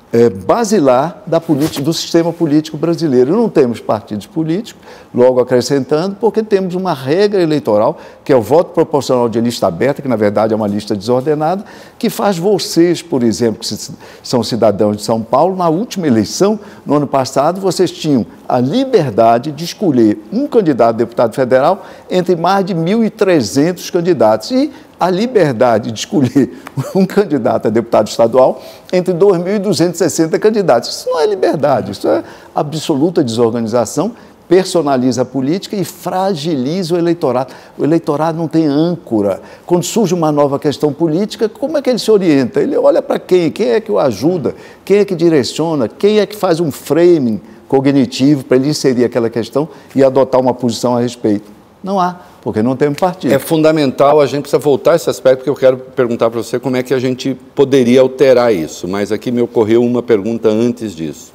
basilar do sistema político brasileiro. Não temos partidos políticos, logo acrescentando, porque temos uma regra eleitoral, que é o voto proporcional de lista aberta, que na verdade é uma lista desordenada, que faz vocês, por exemplo, que são cidadãos de São Paulo, na última eleição, no ano passado, vocês tinham a liberdade de escolher um candidato a deputado federal entre mais de 1.300 candidatos. E a liberdade de escolher um candidato a deputado estadual entre 2.260 candidatos. Isso não é liberdade, isso é absoluta desorganização, personaliza a política e fragiliza o eleitorado. O eleitorado não tem âncora. Quando surge uma nova questão política, como é que ele se orienta? Ele olha para quem? Quem é que o ajuda? Quem é que direciona? Quem é que faz um framing cognitivo para ele inserir aquela questão e adotar uma posição a respeito? Não há, porque não temos partido. É fundamental, a gente precisa voltar a esse aspecto, porque eu quero perguntar para você como é que a gente poderia alterar isso, mas aqui me ocorreu uma pergunta antes disso.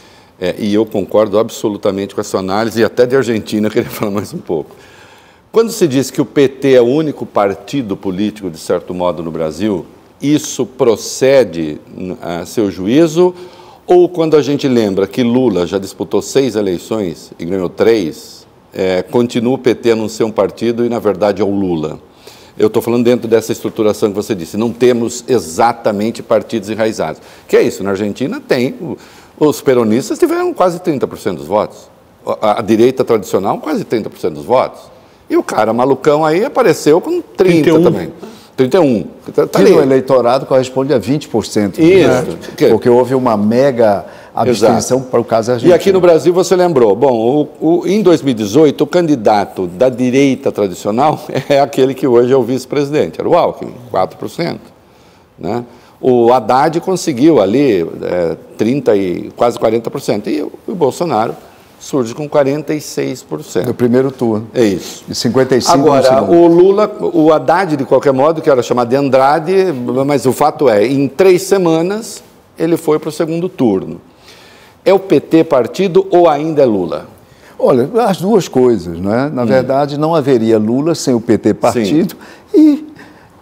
E eu concordo absolutamente com a sua análise, e até de Argentina eu queria falar mais um pouco. Quando se diz que o PT é o único partido político, de certo modo, no Brasil, isso procede a seu juízo, ou quando a gente lembra que Lula já disputou 6 eleições e ganhou 3, continua o PT a não ser um partido e, na verdade, é o Lula? Eu estou falando dentro dessa estruturação que você disse, não temos exatamente partidos enraizados. Que é isso, na Argentina tem, os peronistas tiveram quase 30% dos votos, a direita tradicional quase 30% dos votos, e o cara malucão aí apareceu com 30 também. 31. Tá que no eleitorado corresponde a 20%. Isso. Né? Porque houve uma mega abstenção para o caso argentino. E aqui no Brasil você lembrou, bom, em 2018 o candidato da direita tradicional é aquele que hoje é o vice-presidente, era o Alckmin, 4%. Né? O Haddad conseguiu ali 30% e quase 40%, e o Bolsonaro surge com 46%. No primeiro turno. É isso. E 55%. Agora, o Lula, o Haddad, de qualquer modo, que era chamado de Andrade, mas o fato é, em 3 semanas, ele foi para o segundo turno. É o PT partido ou ainda é Lula? Olha, as duas coisas, né? Na verdade, não haveria Lula sem o PT partido. Sim. E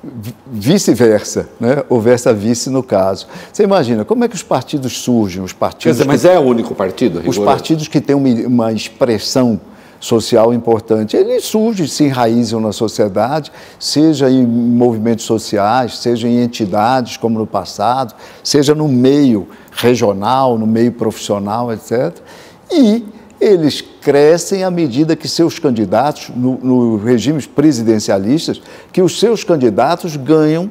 vice-versa, né? Houvesse a vice no caso. Você imagina, como é que os partidos surgem? Os partidos Quer dizer, mas é o único partido? Os partidos que têm uma expressão social importante, eles surgem, se enraizam na sociedade, seja em movimentos sociais, seja em entidades, como no passado, seja no meio regional, no meio profissional, etc. E eles crescem à medida que seus candidatos, no regimes presidencialistas, que os seus candidatos ganham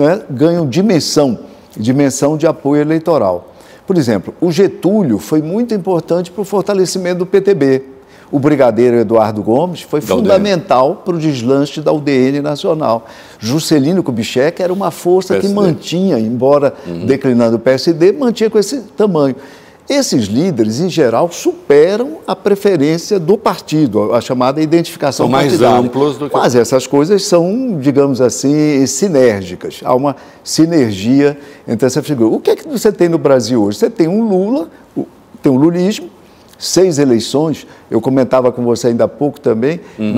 dimensão de apoio eleitoral. Por exemplo, o Getúlio foi muito importante para o fortalecimento do PTB. O brigadeiro Eduardo Gomes foi fundamental para o deslanche da UDN nacional. Juscelino Kubitschek era uma força que mantinha, embora declinando o PSD, mantinha com esse tamanho. Esses líderes, em geral, superam a preferência do partido, a chamada identificação partidária. São mais amplos do que... Mas essas coisas são, digamos assim, sinérgicas. Há uma sinergia entre essa figura. O que é que você tem no Brasil hoje? Você tem um Lula, tem um lulismo, 6 eleições. Eu comentava com você ainda há pouco também,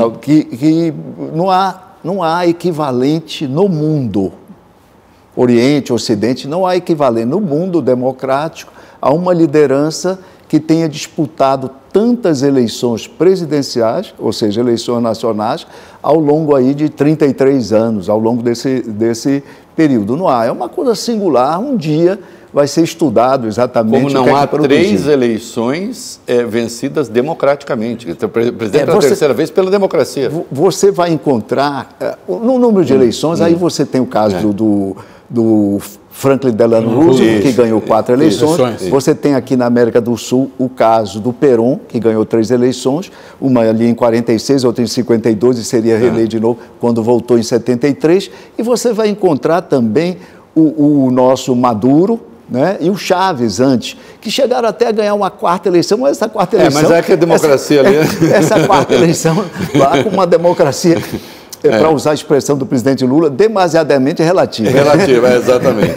que não há equivalente no mundo. Oriente, Ocidente, não há equivalente no mundo democrático a uma liderança que tenha disputado tantas eleições presidenciais, ou seja, eleições nacionais, ao longo aí de 33 anos, ao longo desse período. Não há, é uma coisa singular, um dia vai ser estudado exatamente como não há 3 eleições vencidas democraticamente. O presidente pela terceira vez pela democracia. Você vai encontrar, no número de eleições, aí você tem o caso do Franklin Delano Roosevelt, que ganhou 4 eleições. Você tem aqui na América do Sul o caso do Perón, que ganhou 3 eleições, uma ali em 46, outra em 52 e seria reeleito de novo quando voltou em 73. E você vai encontrar também o nosso Maduro, né? E o Chaves antes, que chegaram até a ganhar uma 4ª eleição, mas essa 4ª eleição... mas é que a democracia ali... Essa 4ª eleição, lá com uma democracia... para usar a expressão do presidente Lula, demasiadamente relativa. Relativa, exatamente.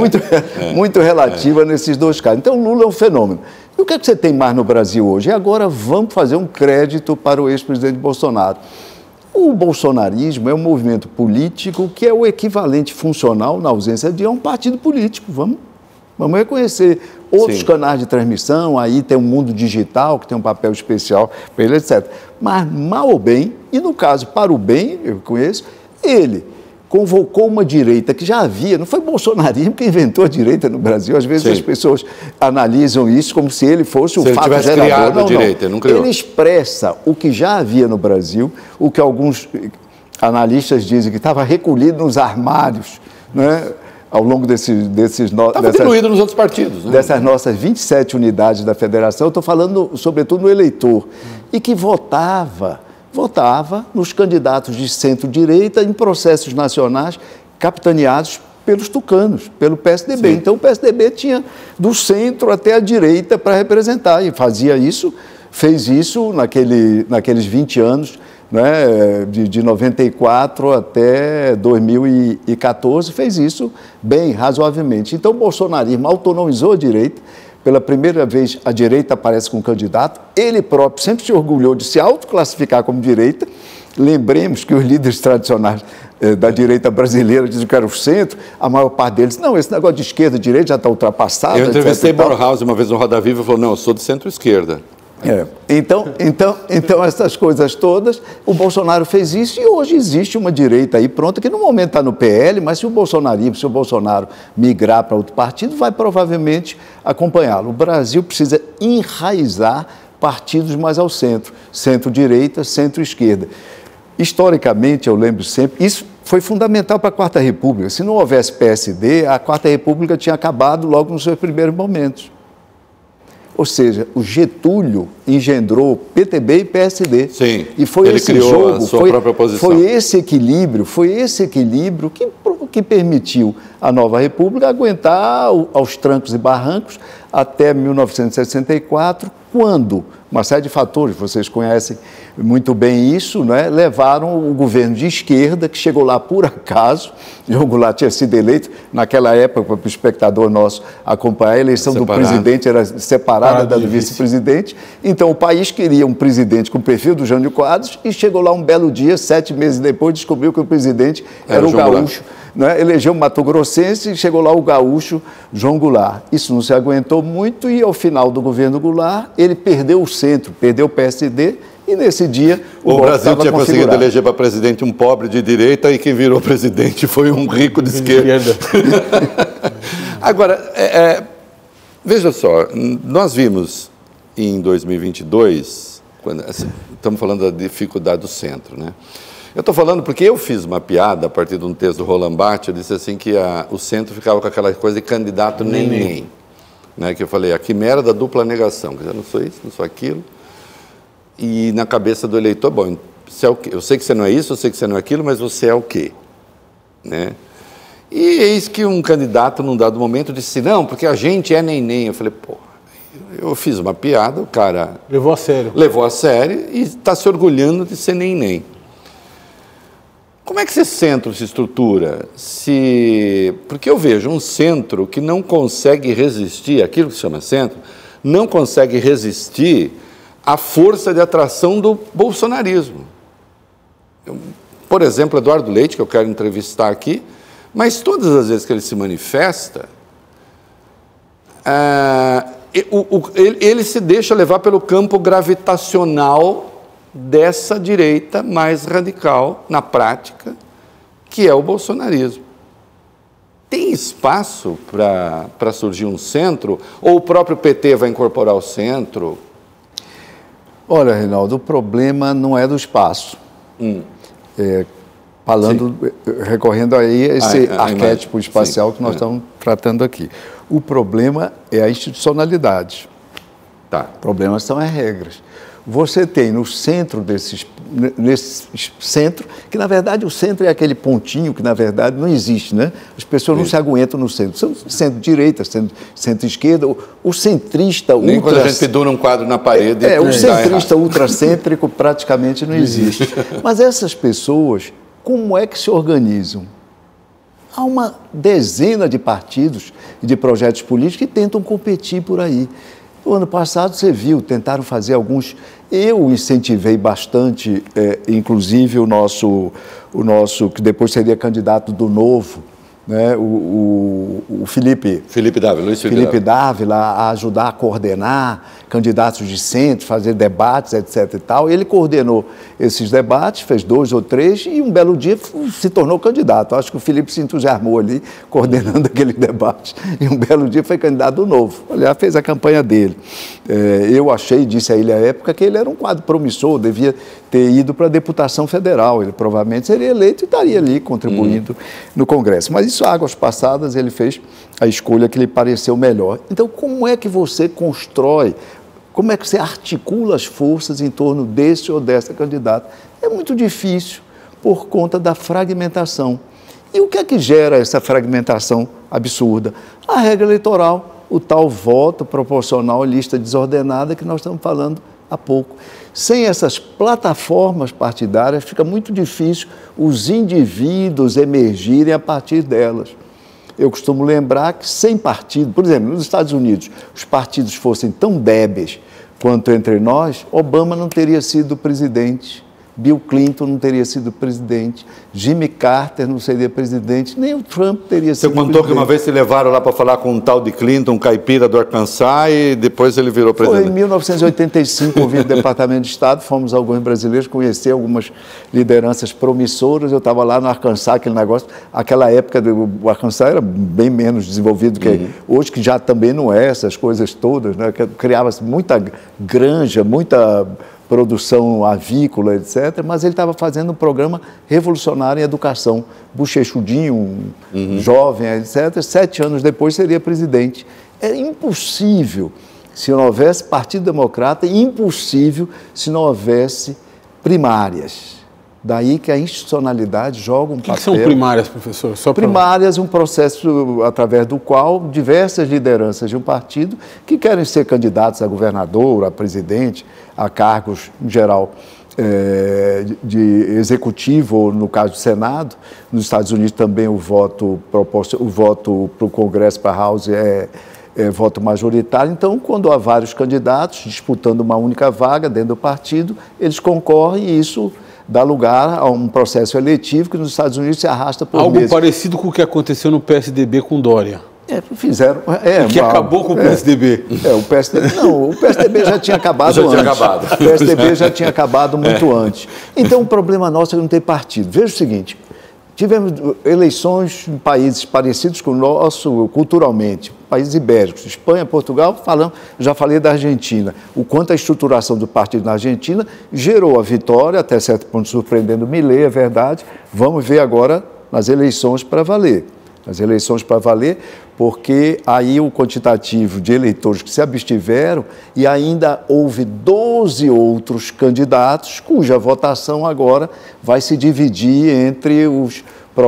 Muito relativa nesses 2 casos. Então, Lula é um fenômeno. E o que é que você tem mais no Brasil hoje? E agora vamos fazer um crédito para o ex-presidente Bolsonaro. O bolsonarismo é um movimento político que é o equivalente funcional, na ausência de um partido político. Vamos Vamos reconhecer outros Sim. canais de transmissão, aí tem um mundo digital que tem um papel especial para ele, etc. Mas, mal ou bem, e no caso, para o bem, eu conheço, ele convocou uma direita que já havia, não foi o bolsonarismo que inventou a direita no Brasil, às vezes Sim. as pessoas analisam isso como se ele fosse o Se ele fato tivesse gerador. criado a direita, ele não criou. Ele expressa o que já havia no Brasil, o que alguns analistas dizem que estava recolhido nos armários, né, ao longo Estava diluído nos outros partidos. Né? Dessas nossas 27 unidades da federação, eu estou falando sobretudo no eleitor, e que votava nos candidatos de centro-direita em processos nacionais capitaneados pelos tucanos, pelo PSDB. Sim. Então o PSDB tinha do centro até a direita para representar, e fez isso naqueles 20 anos, né, de 94 até 2014, fez isso bem, razoavelmente. Então o bolsonarismo autonomizou a direita. Pela primeira vez, a direita aparece com um candidato. Ele próprio sempre se orgulhou de se autoclassificar como direita. Lembremos que os líderes tradicionais da direita brasileira dizem que era o centro. A maior parte deles, não, esse negócio de esquerda e direita já está ultrapassado. Eu entrevistei Borhaus uma vez no Roda Viva e falou, não, eu sou de centro-esquerda. Então, essas coisas todas, o Bolsonaro fez isso e hoje existe uma direita aí pronta, que no momento está no PL, mas se o Bolsonaro migrar para outro partido, vai provavelmente acompanhá-lo. O Brasil precisa enraizar partidos mais ao centro, centro-direita, centro-esquerda. Historicamente, eu lembro sempre, isso foi fundamental para a Quarta República. Se não houvesse PSD, a Quarta República tinha acabado logo nos seus primeiros momentos. Ou seja, o Getúlio engendrou PTB e PSD. Sim, e foi ele esse criou jogo, a sua própria posição. Foi esse equilíbrio que permitiu à Nova República aguentar aos trancos e barrancos até 1964, quando uma série de fatores, vocês conhecem muito bem isso, né, levaram o governo de esquerda, que chegou lá por acaso. João Goulart tinha sido eleito, naquela época, para o espectador nosso acompanhar, a eleição do presidente era separada da do vice-presidente. Então, o país queria um presidente com o perfil do Jânio Quadros e chegou lá um belo dia, 7 meses depois, descobriu que o presidente era o gaúcho. Né? Elegeu um mato-grossense e chegou lá o gaúcho João Goulart. Isso não se aguentou muito e, ao final do governo Goulart, ele perdeu o centro, perdeu o PSD. E nesse dia o Brasil tinha conseguido eleger para presidente um pobre de direita e quem virou presidente foi um rico de esquerda. Agora, veja só, nós vimos em 2022, estamos falando da dificuldade do centro, né? Eu estou falando porque eu fiz uma piada a partir de um texto do Roland Barthes, eu disse assim que o centro ficava com aquela coisa de candidato nem. Né? Que eu falei, a quimera da dupla negação, que eu não sou isso, não sou aquilo. E na cabeça do eleitor, bom, você é o quê? Eu sei que você não é isso, eu sei que você não é aquilo, mas você é o quê? Né? E eis que um candidato, num dado momento, disse, não, porque a gente é nem. Eu falei, pô, eu fiz uma piada, o cara... Levou a sério. Levou a sério e está se orgulhando de ser nem. Como é que esse centro se estrutura? Porque eu vejo um centro que não consegue resistir, aquilo que se chama centro, não consegue resistir à força de atração do bolsonarismo. Por exemplo, Eduardo Leite, que eu quero entrevistar aqui, mas todas as vezes que ele se manifesta, ele se deixa levar pelo campo gravitacional dessa direita mais radical, na prática, que é o bolsonarismo. Tem espaço para surgir um centro? Ou o próprio PT vai incorporar o centro? Olha, Reinaldo, o problema não é do espaço. Recorrendo aí a esse arquétipo espacial que nós estamos tratando aqui. O problema é a institucionalidade. Tá. O problema são as regras. Você tem no centro nesse centro, que na verdade o centro é aquele pontinho que na verdade não existe, né? As pessoas não se aguentam no centro. São centro-direita, centro-esquerda, o centrista... Nem quando a gente pendura um quadro na parede... O centrista ultracêntrico praticamente não existe. Mas essas pessoas, como é que se organizam? Há uma dezena de partidos e de projetos políticos que tentam competir por aí. No ano passado, você viu, tentaram fazer alguns... Eu incentivei bastante, inclusive o nosso, que depois seria candidato do Novo, né, o Felipe Dávila, Luiz Felipe Dávila, a ajudar a coordenar candidatos de centro, fazer debates, etc. e tal. Ele coordenou esses debates, fez 2 ou 3 e um belo dia se tornou candidato. Acho que o Felipe se entusiasmou ali, coordenando aquele debate, e um belo dia foi candidato novo. Aliás, fez a campanha dele. Eu achei, disse a ele à época, que ele era um quadro promissor, devia ter ido para a deputação federal. Ele provavelmente seria eleito e estaria ali contribuindo no Congresso. Mas isso, águas passadas, ele fez a escolha que lhe pareceu melhor. Então, como é que você constrói, como é que você articula as forças em torno desse ou dessa candidata? É muito difícil por conta da fragmentação. E o que é que gera essa fragmentação absurda? A regra eleitoral, o tal voto proporcional, lista desordenada que nós estamos falando há pouco. Sem essas plataformas partidárias, fica muito difícil os indivíduos emergirem a partir delas. Eu costumo lembrar que sem partido, por exemplo, nos Estados Unidos, os partidos fossem tão débeis quanto entre nós, Obama não teria sido presidente, Bill Clinton não teria sido presidente, Jimmy Carter não seria presidente, nem o Trump teria sido presidente. Você contou que uma vez se levaram lá para falar com um tal de Clinton, um caipira do Arkansas, e depois ele virou presidente. Foi em 1985, ouvi o Departamento de Estado, fomos alguns brasileiros conhecer algumas lideranças promissoras. Eu estava lá no Arkansas, aquele negócio, aquela época o Arkansas era bem menos desenvolvido que hoje, que já também não é, essas coisas todas, né? Criava-se muita granja, muita produção avícola, etc., mas ele estava fazendo um programa revolucionário em educação, bochechudinho, jovem, etc., 7 anos depois seria presidente. É impossível se não houvesse Partido Democrata, impossível se não houvesse primárias. Daí que a institucionalidade joga um papel... O que são primárias, professor? Primárias, um processo através do qual diversas lideranças de um partido que querem ser candidatos a governador, a presidente, a cargos, em geral, de executivo, ou no caso do Senado. Nos Estados Unidos também o voto para o Congresso, para a House, é voto majoritário. Então, quando há vários candidatos disputando uma única vaga dentro do partido, eles concorrem e isso dá lugar a um processo eletivo que nos Estados Unidos se arrasta por meses. Algo parecido com o que aconteceu no PSDB com Dória. Fizeram... que acabou com o PSDB. O PSDB... Não, o PSDB já tinha acabado antes. O PSDB já tinha acabado muito antes. Então, o problema nosso é não ter partido. Veja o seguinte, tivemos eleições em países parecidos com o nosso culturalmente, países ibéricos, Espanha, Portugal, já falei da Argentina. O quanto a estruturação do partido na Argentina gerou a vitória, até certo ponto surpreendendo Milei, é verdade. Vamos ver agora nas eleições para valer. As eleições para valer, porque aí o quantitativo de eleitores que se abstiveram e ainda houve 12 outros candidatos cuja votação agora vai se dividir entre os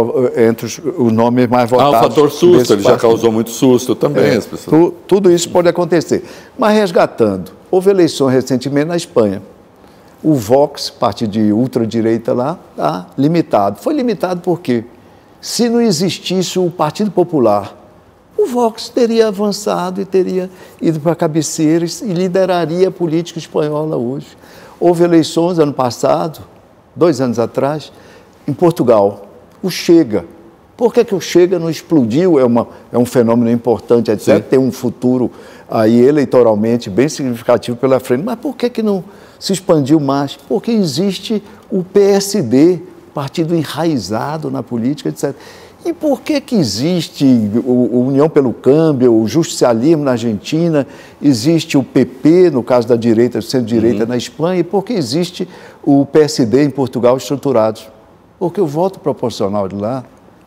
nomes mais votados. O fator susto, ele já causou muito susto também. As pessoas. Tudo isso pode acontecer. Mas resgatando, houve eleições recentemente na Espanha. O Vox, partido de ultradireita lá, está limitado. Foi limitado por quê? Se não existisse o Partido Popular, o Vox teria avançado e teria ido para a cabeceira e lideraria a política espanhola hoje. Houve eleições ano passado, 2 anos atrás, em Portugal. O Chega. Por que o Chega não explodiu? É um fenômeno importante, etc. Sim. Tem um futuro aí eleitoralmente bem significativo pela frente. Mas por que não se expandiu mais? Porque existe o PSD, partido enraizado na política, etc. E por que existe o União pelo Câmbio, o justicialismo na Argentina, existe o PP, no caso da direita, centro-direita na Espanha, e por que existe o PSD em Portugal estruturados? Porque o voto proporcional de lá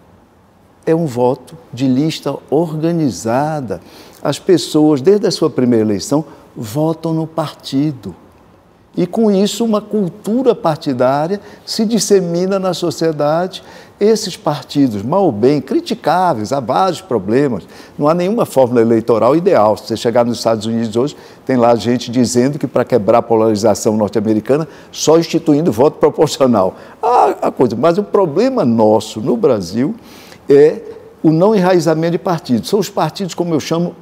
é um voto de lista organizada. As pessoas, desde a sua primeira eleição, votam no partido. E, com isso, uma cultura partidária se dissemina na sociedade. Esses partidos, mal ou bem, criticáveis, há vários problemas. Não há nenhuma fórmula eleitoral ideal. Se você chegar nos Estados Unidos hoje, tem lá gente dizendo que para quebrar a polarização norte-americana, só instituindo voto proporcional. Mas o problema nosso no Brasil é o não enraizamento de partidos. São os partidos, como eu chamo,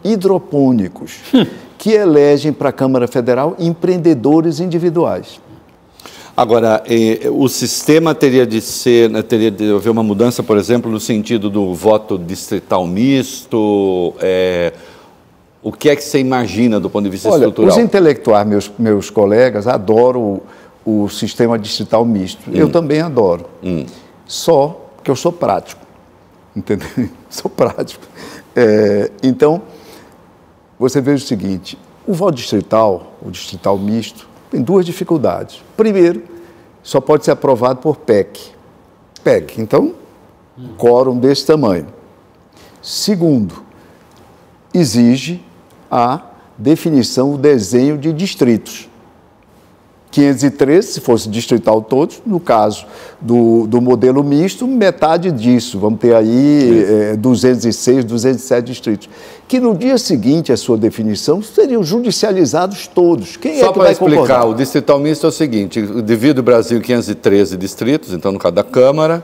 hidropônicos, que elegem para a Câmara Federal empreendedores individuais. Agora, o sistema teria de ser, né, teria de haver uma mudança, por exemplo, no sentido do voto distrital misto. O que é que você imagina do ponto de vista estrutural? Os intelectuais, meus colegas, adoram o sistema distrital misto. Eu também adoro. Só que eu sou prático. Entendeu? Sou prático. Então, você veja o seguinte, o voto distrital, o distrital misto, tem duas dificuldades. Primeiro, só pode ser aprovado por PEC. PEC, então, quórum desse tamanho. Segundo, exige a definição, o desenho de distritos. 513, se fosse distrital todos, no caso do modelo misto, metade disso, vamos ter aí 206, 207 distritos, que no dia seguinte à sua definição seriam judicializados todos. Quem Só é que para vai explicar, concordar? o distrital misto é o seguinte, divide o Brasil em 513 distritos, então no caso da Câmara,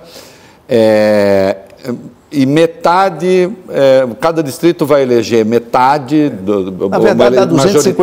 e metade, cada distrito vai eleger metade, Na verdade, dá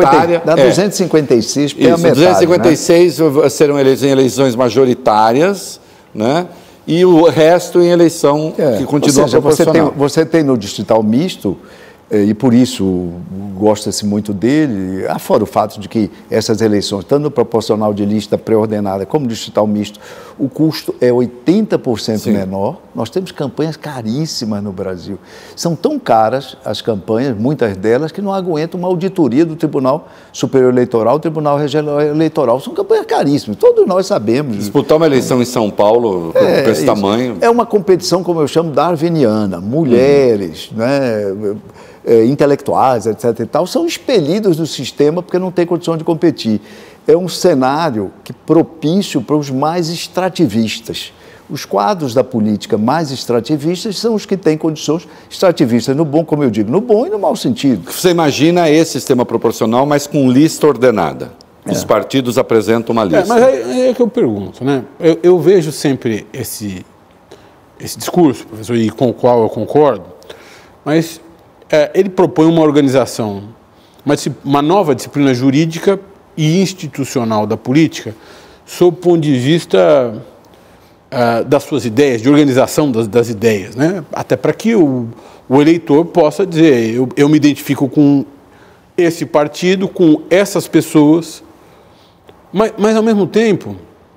256, porque é a metade. 256 serão eleições majoritárias, né? E o resto em eleição que continua proporcional. Você tem no distrital misto, e por isso gosta-se muito dele, afora o fato de que essas eleições, tanto no proporcional de lista pré-ordenada como no distrital misto, o custo é 80% menor. Nós temos campanhas caríssimas no Brasil. São tão caras as campanhas, muitas delas, que não aguentam uma auditoria do Tribunal Superior Eleitoral, Tribunal Regional Eleitoral. São campanhas caríssimas, todos nós sabemos. Disputar uma eleição em São Paulo com esse tamanho... É uma competição, como eu chamo, darwiniana. Mulheres, né, intelectuais, etc. e tal, são expelidos do sistema porque não tem condição de competir. É um cenário propício para os mais extrativistas. Os quadros da política mais extrativistas são os que têm condições extrativistas, no bom, como eu digo, no bom e no mau sentido. Você imagina esse sistema proporcional, mas com lista ordenada. Os partidos apresentam uma lista. Mas é que eu pergunto, né? Eu vejo sempre esse discurso, professor, e com o qual eu concordo, mas ele propõe uma organização, uma nova disciplina jurídica e institucional da política, sob o ponto de vista das suas ideias, de organização das ideias, né? Até para que o eleitor possa dizer, eu me identifico com esse partido, com essas pessoas, mas ao mesmo tempo,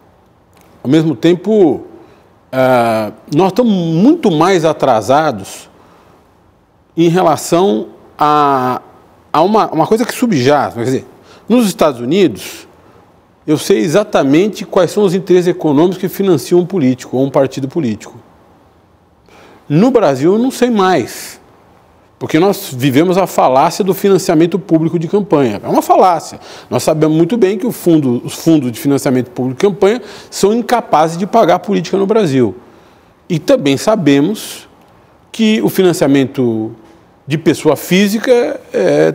nós estamos muito mais atrasados em relação a uma coisa que subjaz. Quer dizer, nos Estados Unidos, eu sei exatamente quais são os interesses econômicos que financiam um político ou um partido político. No Brasil, eu não sei mais, porque nós vivemos a falácia do financiamento público de campanha. É uma falácia. Nós sabemos muito bem que os fundos de financiamento público de campanha são incapazes de pagar a política no Brasil. E também sabemos que o financiamento de pessoa física é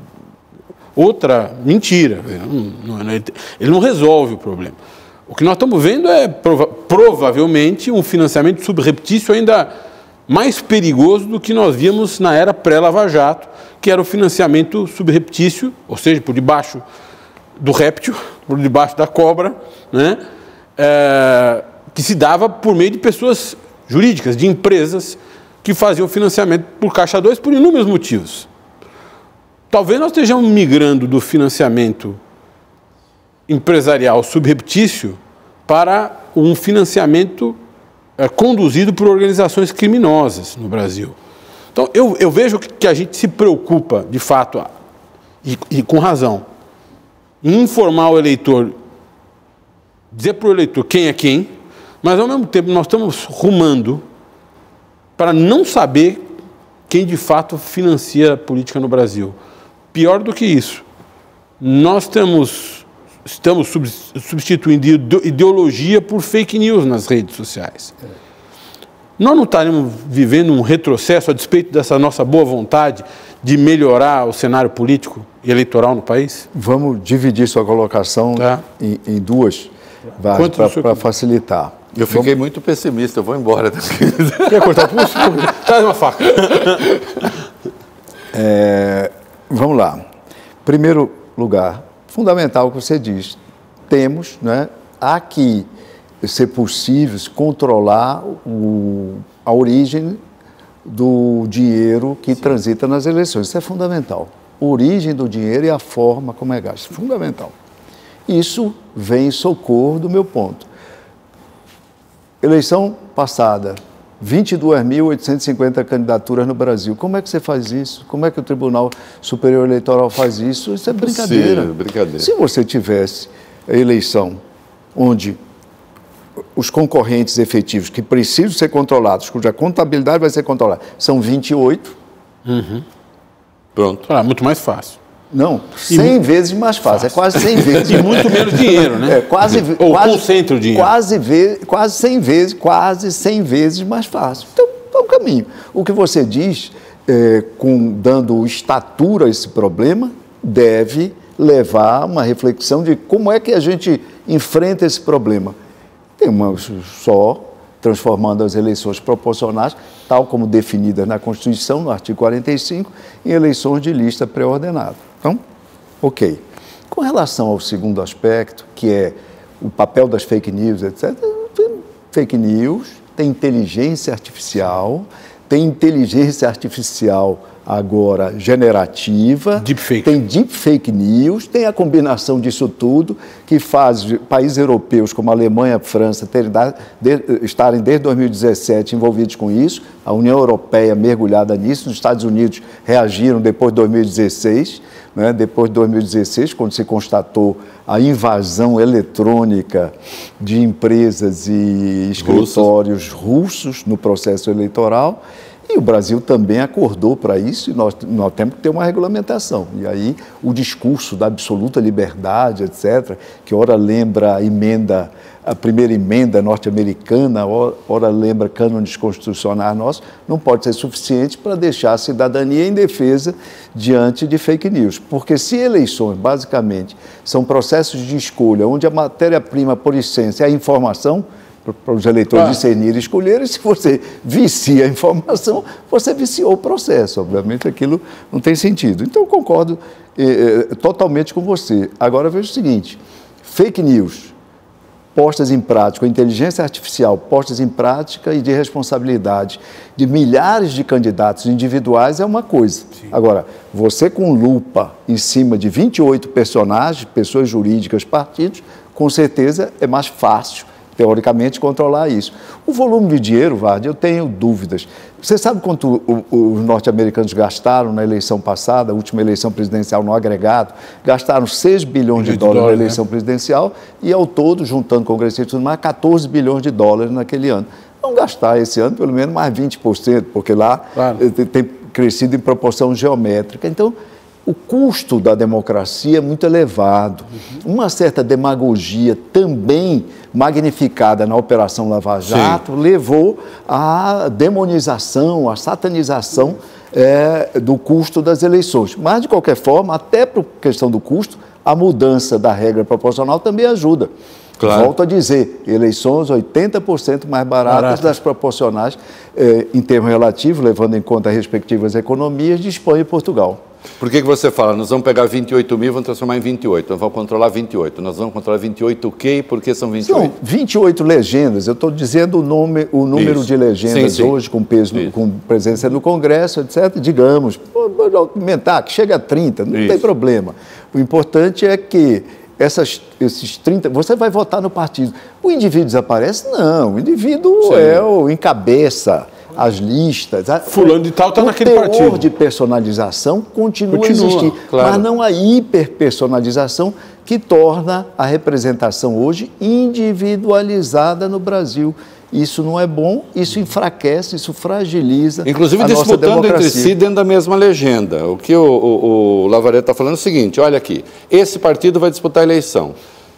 outra mentira. Ele não resolve o problema. O que nós estamos vendo é provavelmente um financiamento subreptício ainda mais perigoso do que nós víamos na era pré-Lava Jato, que era o financiamento subreptício, ou seja, por debaixo do réptil, por debaixo da cobra, né? Que se dava por meio de pessoas jurídicas, de empresas que faziam financiamento por Caixa 2 por inúmeros motivos. Talvez nós estejamos migrando do financiamento empresarial subreptício para um financiamento conduzido por organizações criminosas no Brasil. Então, eu vejo que a gente se preocupa, de fato, e com razão, em informar o eleitor, dizer para o eleitor quem é quem, mas, ao mesmo tempo, nós estamos rumando para não saber quem, de fato, financia a política no Brasil. Pior do que isso, nós estamos substituindo ideologia por fake news nas redes sociais. Nós não estaremos vivendo um retrocesso a despeito dessa nossa boa vontade de melhorar o cenário político e eleitoral no país? Vamos dividir sua colocação em duas, para facilitar. Eu fiquei muito pessimista, eu vou embora daqui. Quer cortar o pulso? Traz uma faca. Vamos lá. Primeiro lugar, fundamental o que você diz. Temos, né, há que ser possível controlar a origem do dinheiro que transita nas eleições. Isso é fundamental. A origem do dinheiro e a forma como é gasto. Fundamental. Isso vem em socorro do meu ponto. Eleição passada, 22.850 candidaturas no Brasil. Como é que você faz isso? Como é que o Tribunal Superior Eleitoral faz isso? Isso é brincadeira. Sim, brincadeira. Se você tivesse a eleição onde os concorrentes efetivos que precisam ser controlados, cuja contabilidade vai ser controlada, são 28. Pronto. Muito mais fácil. Não, 100 vezes mais fácil. É quase 100 vezes. E muito menos dinheiro, né? Ou concentra o dinheiro. Quase 100 vezes mais fácil. Então, é um caminho. O que você diz, dando estatura a esse problema, deve levar a uma reflexão de como é que a gente enfrenta esse problema. Tem só transformando as eleições proporcionais, tal como definidas na Constituição, no artigo 45, em eleições de lista pré-ordenada. Então, ok. Com relação ao segundo aspecto, que é o papel das fake news, etc., fake news tem inteligência artificial agora generativa, deepfake. Tem deepfake news, tem a combinação disso tudo que faz países europeus como a Alemanha e a França estarem desde 2017 envolvidos com isso, a União Europeia mergulhada nisso, os Estados Unidos reagiram depois de 2016, né? Depois de 2016, quando se constatou a invasão eletrônica de empresas e escritórios russos no processo eleitoral. E o Brasil também acordou para isso e nós temos que ter uma regulamentação. E aí o discurso da absoluta liberdade, etc., que ora lembra a primeira emenda norte-americana, ora lembra cânones constitucionais nossos, não pode ser suficiente para deixar a cidadania indefesa diante de fake news. Porque se eleições, basicamente, são processos de escolha onde a matéria-prima, por essência, é a informação, para os eleitores discernirem e escolherem, se você vicia a informação, você viciou o processo. Obviamente, aquilo não tem sentido. Então, eu concordo totalmente com você. Agora, veja o seguinte, fake news postas em prática, a inteligência artificial postas em prática e de responsabilidade de milhares de candidatos individuais é uma coisa. Sim. Agora, você com lupa em cima de 28 personagens, pessoas jurídicas, partidos, com certeza é mais fácil teoricamente, controlar isso. O volume de dinheiro, Vardy, eu tenho dúvidas. Você sabe quanto os norte-americanos gastaram na eleição passada, a última eleição presidencial no agregado? Gastaram 6 bilhões de dólares na eleição presidencial e, ao todo, juntando congressistas e tudo mais, 14 bilhões de dólares naquele ano. Vão gastar esse ano pelo menos mais 20%, porque lá tem crescido em proporção geométrica. Então, o custo da democracia é muito elevado. Uma certa demagogia também magnificada na Operação Lava Jato levou à demonização, à satanização do custo das eleições. Mas, de qualquer forma, até por questão do custo, a mudança da regra proporcional também ajuda. Claro. Volto a dizer, eleições 80% mais baratas das proporcionais, em termos relativos, levando em conta as respectivas economias de Espanha e Portugal. Por que você fala, nós vamos pegar 28 mil e vamos transformar em 28, nós vamos controlar 28, nós vamos controlar 28 o quê e por que são 28? São 28 legendas, eu estou dizendo o número de legendas hoje, com peso, com presença no Congresso, etc. Digamos, pode aumentar, que chega a 30, não tem problema. O importante é que esses 30, você vai votar no partido. O indivíduo desaparece? Não, o indivíduo encabeça as listas. Fulano de tal está naquele partido. O teor de personalização continua a existir, mas não a hiperpersonalização que torna a representação hoje individualizada no Brasil. Isso não é bom, isso enfraquece, isso fragiliza inclusive a nossa democracia. Disputando entre si dentro da mesma legenda. O que o Lavaret está falando é o seguinte, olha aqui, esse partido vai disputar a eleição.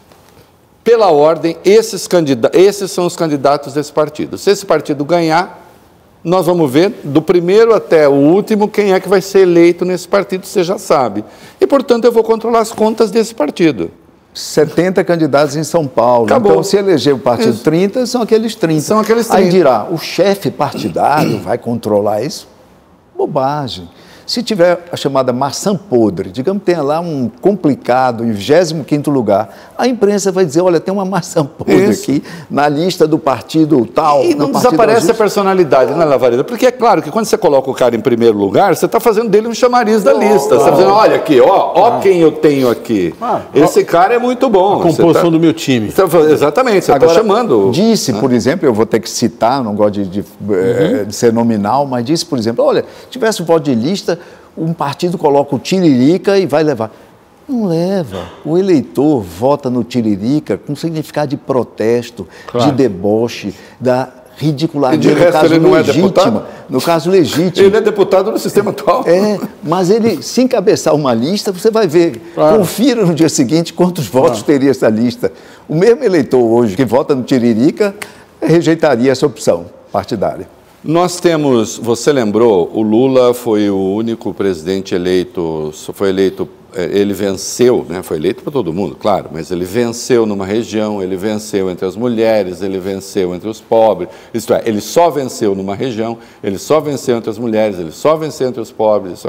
Pela ordem, esses são os candidatos desse partido. Se esse partido ganhar, nós vamos ver, do primeiro até o último, quem é que vai ser eleito nesse partido, você já sabe. E, portanto, eu vou controlar as contas desse partido. 70 candidatos em São Paulo. Acabou. Então, se eleger o partido 30, são aqueles 30. São aqueles 30. Aí dirá, o chefe partidário vai controlar isso? Bobagem. Se tiver a chamada maçã podre, digamos que tenha lá um complicado em 25º lugar, a imprensa vai dizer, olha, tem uma maçã podre aqui na lista do partido tal. E não desaparece a personalidade, né, Lavareda? Porque é claro que quando você coloca o cara em primeiro lugar, você está fazendo dele um chamariz da lista. Você está dizendo, olha aqui, ó quem eu tenho aqui. Esse cara é muito bom. A composição do meu time. Exatamente, você está chamando. Disse, por exemplo, eu vou ter que citar, não gosto de ser nominal, mas disse, por exemplo, olha, tivesse um voto de lista, um partido coloca o Tiririca e vai levar. Não leva. O eleitor vota no Tiririca com significado de protesto, de deboche, da ridicularidade. E de resto ele não é deputado? No caso legítimo. Ele é deputado no sistema atual. Mas ele, se encabeçar uma lista, você vai ver. Confira no dia seguinte quantos votos teria essa lista. O mesmo eleitor hoje que vota no Tiririca rejeitaria essa opção partidária. Nós temos, você lembrou, o Lula foi o único presidente eleito, ele venceu, né? Foi eleito para todo mundo, claro, mas ele venceu numa região, ele venceu entre as mulheres, ele venceu entre os pobres, isto é, ele só venceu numa região, ele só venceu entre as mulheres, ele só venceu entre os pobres,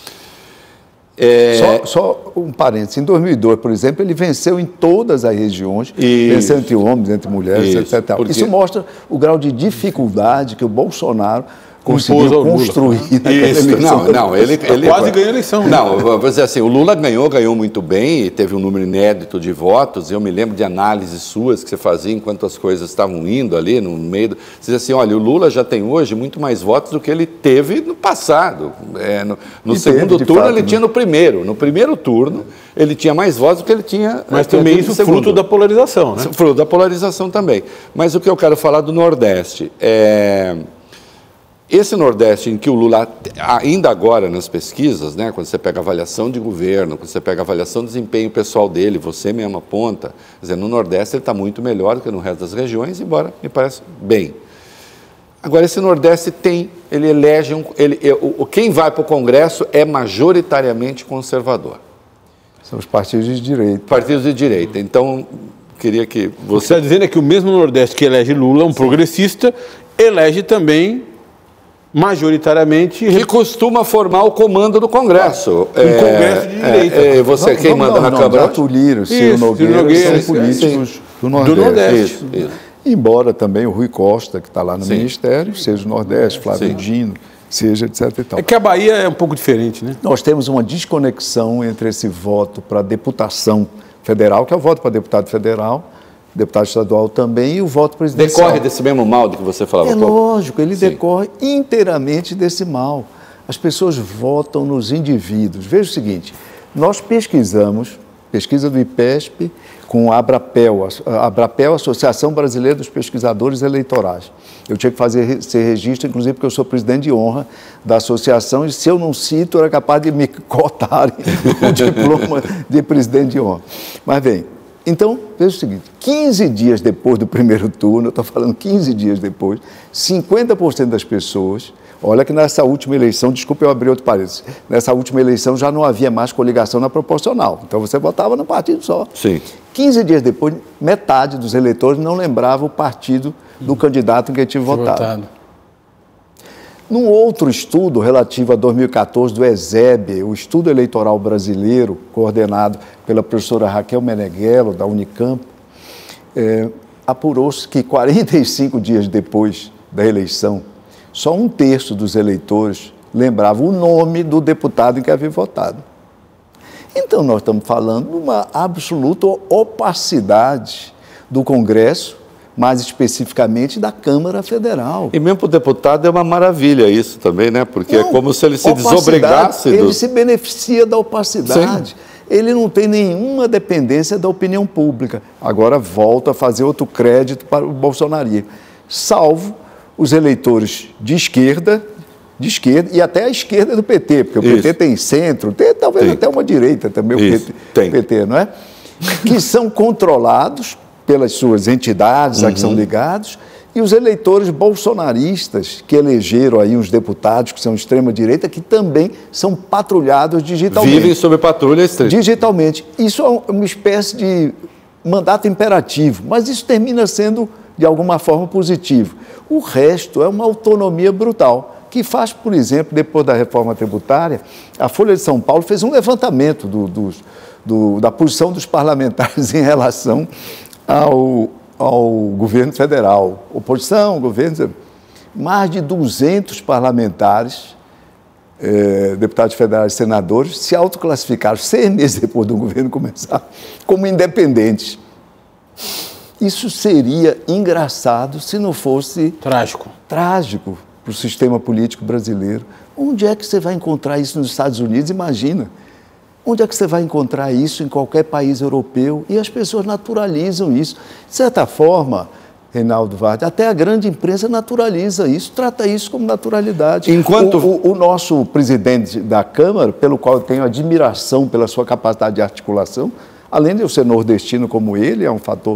Só um parênteses, em 2002, por exemplo, ele venceu em todas as regiões, venceu entre homens, entre mulheres, etc. Isso mostra o grau de dificuldade que o Bolsonaro conseguiu construir naquela eleição. Não, ele quase ganhou a eleição. Não, vou dizer assim, o Lula ganhou muito bem e teve um número inédito de votos. Eu me lembro de análises suas que você fazia enquanto as coisas estavam indo ali no meio. Você dizia assim, olha, o Lula já tem hoje muito mais votos do que ele teve no passado. No segundo turno ele tinha no primeiro. No primeiro turno ele tinha mais votos do que ele tinha. Mas também isso é fruto da polarização, né? Fruto da polarização também. Mas o que eu quero falar do Nordeste esse Nordeste em que o Lula, ainda agora nas pesquisas, né, quando você pega a avaliação de governo, quando você pega a avaliação do desempenho pessoal dele, você mesmo aponta, quer dizer, no Nordeste ele está muito melhor do que no resto das regiões, embora me pareça bem. Agora, esse Nordeste ele elege, quem vai para o Congresso é majoritariamente conservador. São os partidos de direita. Partidos de direita. Então, queria que você... O que você está dizendo é que o mesmo Nordeste que elege Lula, um progressista, elege também majoritariamente... Que costuma formar o comando do Congresso. Congresso de direita. Quem manda na Câmara? Arthur Lira, Ciro Nogueira, são políticos do Nordeste. Isso. Embora também o Rui Costa, que está lá no Ministério, seja do Nordeste, Flávio Dino, seja etc. e tal. É que a Bahia é um pouco diferente, né? Nós temos uma desconexão entre esse voto para deputação federal, que é o voto para deputado federal, deputado estadual também, e o voto presidencial. Decorre desse mesmo mal de que você falava? É lógico, ele decorre inteiramente desse mal. As pessoas votam nos indivíduos. Veja o seguinte, nós pesquisamos, pesquisa do IPESP, com a Abrapel, Associação Brasileira dos Pesquisadores Eleitorais. Eu tinha que fazer esse registro, inclusive porque eu sou presidente de honra da associação, e se eu não cito, era capaz de me cotarem o diploma de presidente de honra. Mas bem, então, veja o seguinte, 15 dias depois do primeiro turno, eu estou falando 15 dias depois, 50% das pessoas, olha que nessa última eleição, desculpa eu abrir outro parênteses, nessa última eleição já não havia mais coligação na proporcional, então você votava no partido só. Sim. 15 dias depois, metade dos eleitores não lembrava o partido do candidato em quem tinha votado. Num outro estudo relativo a 2014 do ESEB, o Estudo Eleitoral Brasileiro, coordenado pela professora Raquel Meneghello, da Unicamp, apurou-se que 45 dias depois da eleição, só 1/3 dos eleitores lembrava o nome do deputado em que havia votado. Então, nós estamos falando de uma absoluta opacidade do Congresso, mais especificamente da Câmara Federal. E mesmo para o deputado é uma maravilha isso também, né? Porque é como se ele se desobrigasse. Ele se beneficia da opacidade. Sim. Ele não tem nenhuma dependência da opinião pública. Agora volta a fazer outro crédito para o bolsonarismo. Salvo os eleitores de esquerda e até a esquerda do PT, porque o PT tem centro, tem talvez até uma direita também, o PT, não é? Que são controlados pelas suas entidades a que são ligados, e os eleitores bolsonaristas que elegeram aí os deputados que são extrema-direita, que também são patrulhados digitalmente. Vivem sob patrulha estreita. Digitalmente. Isso é uma espécie de mandato imperativo, mas isso termina sendo, de alguma forma, positivo. O resto é uma autonomia brutal. que faz, por exemplo, depois da reforma tributária, a Folha de São Paulo fez um levantamento da posição dos parlamentares em relação ao governo federal. Oposição, governo... Mais de 200 parlamentares, deputados federais e senadores, se autoclassificaram 6 meses depois do governo começar como independentes. Isso seria engraçado se não fosse... Trágico para o sistema político brasileiro. Onde é que você vai encontrar isso nos Estados Unidos? Imagina. Onde é que você vai encontrar isso em qualquer país europeu? E as pessoas naturalizam isso. De certa forma, Reinaldo Vardi, até a grande imprensa naturaliza isso, trata isso como naturalidade. Enquanto... O nosso presidente da Câmara, pelo qual eu tenho admiração pela sua capacidade de articulação, além de eu ser nordestino como ele, é um fator,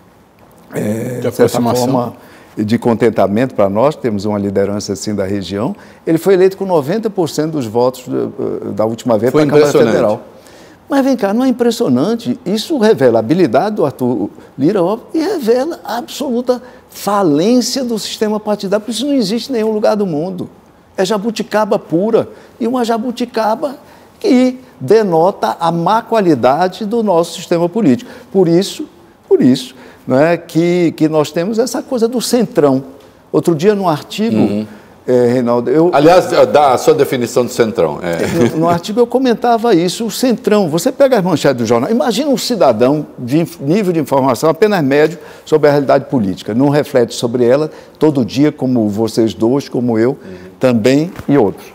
de certa forma, de contentamento para nós, temos uma liderança assim da região. Ele foi eleito com 90% dos votos da última vez para a Câmara Federal. Mas vem cá, não é impressionante? Isso revela a habilidade do Arthur Lira e revela a absoluta falência do sistema partidário, porque isso não existe em nenhum lugar do mundo. É jabuticaba pura, e uma jabuticaba que denota a má qualidade do nosso sistema político. Por isso, não é, que nós temos essa coisa do centrão. Outro dia, num artigo, Reinaldo... Aliás, dá a sua definição do centrão. No artigo eu comentava isso, o centrão. Você pega as manchetes do jornal, imagina um cidadão de nível de informação apenas médio sobre a realidade política, não reflete sobre ela todo dia, como vocês dois, como eu, também, e outros.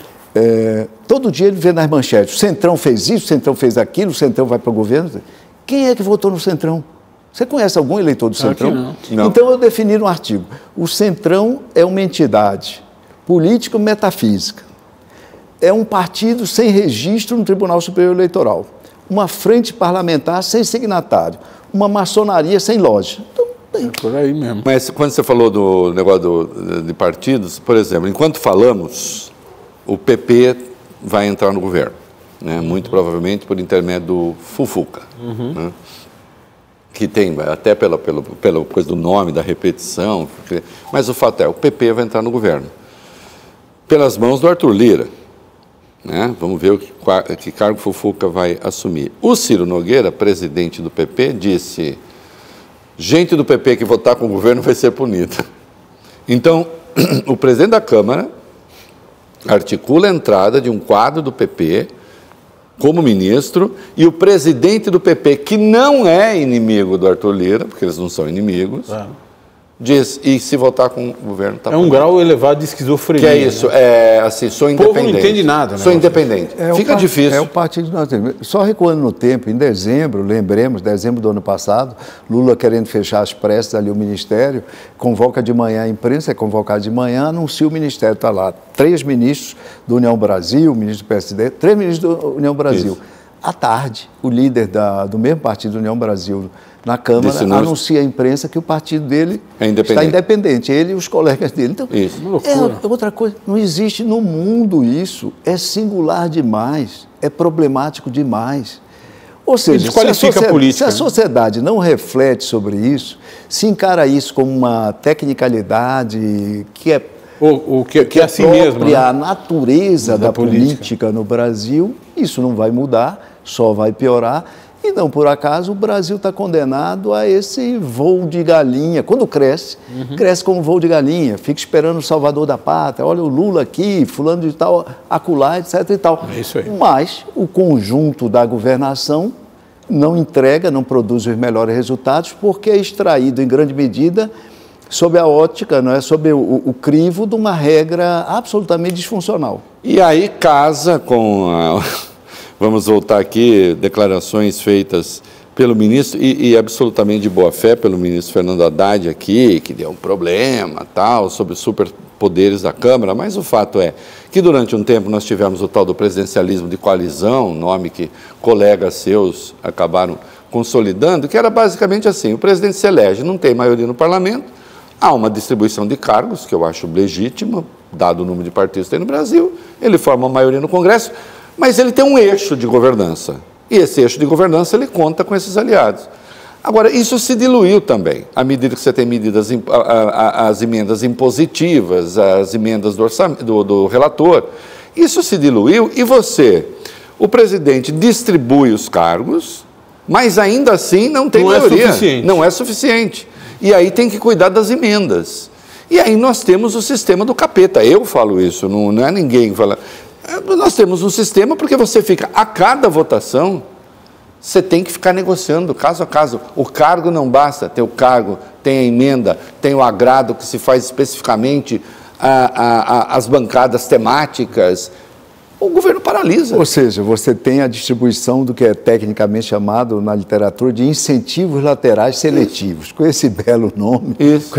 Todo dia ele vê nas manchetes, o centrão fez isso, o centrão fez aquilo, o centrão vai para o governo. Quem é que votou no centrão? Você conhece algum eleitor do centrão? Não. Então eu defini no artigo, o centrão é uma entidade político-metafísica, é um partido sem registro no Tribunal Superior Eleitoral, uma frente parlamentar sem signatário, uma maçonaria sem loja. Então, é por aí mesmo. Mas quando você falou do negócio de partidos, por exemplo, enquanto falamos, o PP vai entrar no governo, né? Muito provavelmente por intermédio do Fufuca, né? Que tem, até pela coisa do nome, da repetição, mas o fato é, o PP vai entrar no governo, pelas mãos do Arthur Lira, né? Vamos ver que cargo Fufuca vai assumir. O Ciro Nogueira, presidente do PP, disse, gente do PP que votar com o governo vai ser punida. Então, o presidente da Câmara articula a entrada de um quadro do PP como ministro, e o presidente do PP, que não é inimigo do Arthur Lira, porque eles não são inimigos, diz, e se votar com o governo... Tá um grau elevado de esquizofrenia. Que é isso, assim, sou independente. O povo não entende nada. Sou independente. Fica difícil. É o partido que nós temos. Só recuando no tempo, em dezembro, lembremos, dezembro do ano passado, Lula querendo fechar as pressas ali o Ministério, convoca de manhã a imprensa, é convocado de manhã, anuncia o Ministério, está lá, 3 ministros do União Brasil, ministro do PSD, 3 ministros da União Brasil. Isso. À tarde, o líder do mesmo partido, União Brasil, na Câmara, anuncia à imprensa que o partido dele está independente, ele e os colegas dele. Então, é outra coisa, não existe no mundo isso, é singular demais, é problemático demais. Ou seja, se a sociedade não reflete sobre isso, se encara isso como uma tecnicalidade que é que é assim mesmo, né? A natureza da política no Brasil, isso não vai mudar, só vai piorar. E não por acaso o Brasil está condenado a esse voo de galinha. Quando cresce, cresce como voo de galinha, fica esperando o salvador da pátria, olha o Lula aqui, fulano de tal, acolá, etc. e tal. É isso aí. Mas o conjunto da governação não entrega, não produz os melhores resultados, porque é extraído em grande medida sob a ótica, não é, sob o crivo de uma regra absolutamente disfuncional. E aí casa com vamos voltar aqui, declarações feitas pelo ministro, e absolutamente de boa fé, pelo ministro Fernando Haddad aqui, que deu um problema, tal, sobre os superpoderes da Câmara, mas o fato é que durante um tempo nós tivemos o tal do presidencialismo de coalizão, nome que colegas seus acabaram consolidando, que era basicamente assim, o presidente se elege, não tem maioria no parlamento, há uma distribuição de cargos, que eu acho legítima, dado o número de partidos que tem no Brasil, ele forma uma maioria no Congresso, mas ele tem um eixo de governança, e esse eixo de governança ele conta com esses aliados. Agora, isso se diluiu também, à medida que você tem medidas, as emendas impositivas, as emendas do relator. Isso se diluiu e o presidente distribui os cargos, mas ainda assim não tem maioria. Não é suficiente. E aí tem que cuidar das emendas. E aí nós temos o sistema do capeta. Eu falo isso, não é ninguém que fala. Nós temos um sistema porque você fica, a cada votação, você tem que ficar negociando caso a caso. O cargo não basta, tem o cargo, tem a emenda, tem o agrado que se faz especificamente as bancadas temáticas. O governo paralisa. Ou seja, você tem a distribuição do que é tecnicamente chamado na literatura de incentivos laterais seletivos. Com esse belo nome,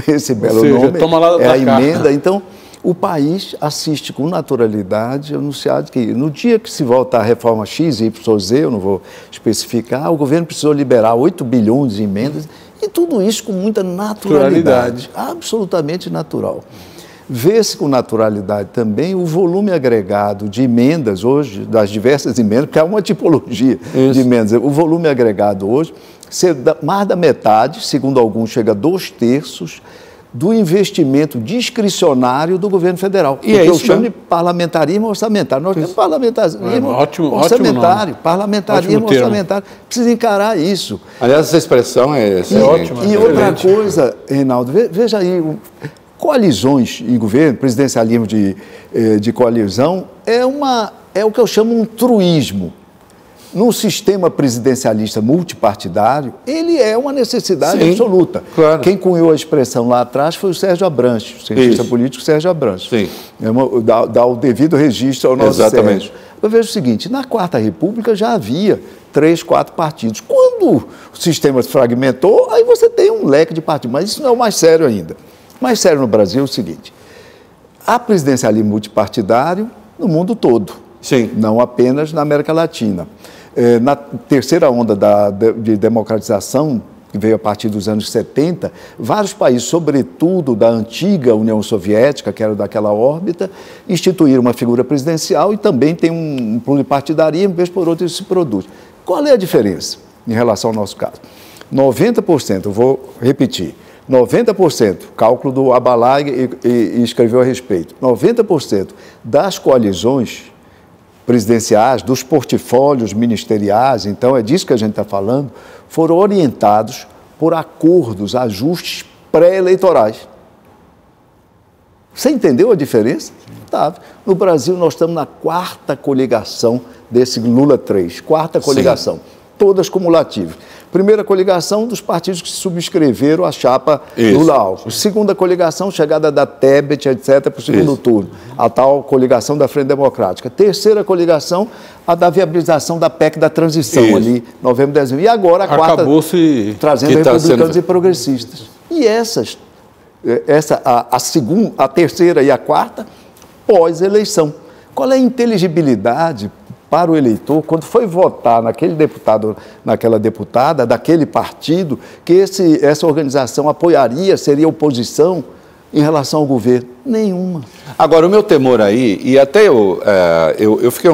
toma lá é a emenda. Então, o país assiste com naturalidade anunciado que no dia que se volta a reforma X, Y, Z, eu não vou especificar, o governo precisou liberar 8 bilhões de emendas e tudo isso com muita naturalidade. Absolutamente natural. Vê-se com naturalidade também o volume agregado de emendas hoje, das diversas emendas, porque há uma tipologia de emendas. O volume agregado hoje, mais da metade, segundo alguns, chega a 2/3 do investimento discricionário do governo federal. E é isso, eu chamo de parlamentarismo orçamentário. Nós temos parlamentarismo orçamentário. Parlamentarismo orçamentário. Precisa encarar isso. Aliás, essa expressão é ótima. E outra coisa, Reinaldo, veja aí, coalizões em governo, presidencialismo de coalizão, é o que eu chamo um truísmo. Num sistema presidencialista multipartidário, ele é uma necessidade absoluta. Claro. Quem cunhou a expressão lá atrás foi o Sérgio Abranches, o cientista político Sérgio Abranches. Sim. Dá o devido registro ao nosso Sérgio. Eu vejo o seguinte, na Quarta República já havia 3, 4 partidos. Quando o sistema se fragmentou, aí você tem um leque de partidos, mas isso não é o mais sério ainda. O mais sério no Brasil é o seguinte, há presidencialismo multipartidário no mundo todo, não apenas na América Latina. Na terceira onda de democratização, que veio a partir dos anos 70, vários países, sobretudo da antiga União Soviética, que era daquela órbita, instituíram uma figura presidencial e também tem um pluripartidarismo, vez por outra isso se produz. Qual é a diferença em relação ao nosso caso? 90%, eu vou repetir, 90%, cálculo do Abalai e escreveu a respeito, 90% das coalizões presidenciais, dos portfólios ministeriais, então é disso que a gente está falando, foram orientados por acordos, ajustes pré-eleitorais. Você entendeu a diferença? Tá. No Brasil, nós estamos na 4ª coligação desse Lula 3, 4ª coligação, todas cumulativas. Primeira coligação dos partidos que subscreveram a chapa Lula-Alckmin. Segunda coligação, chegada da Tebet, etc., para o segundo turno. A tal coligação da Frente Democrática. Terceira coligação, a da viabilização da PEC da transição, ali, novembro, dezembro. E agora a quarta, trazendo republicanos e progressistas. E a terceira e a quarta, pós-eleição. Qual é a inteligibilidade para o eleitor, quando foi votar naquele deputado, naquela deputada, daquele partido, que essa organização apoiaria, seria oposição em relação ao governo? Nenhuma. Agora, o meu temor aí, e até eu fiquei...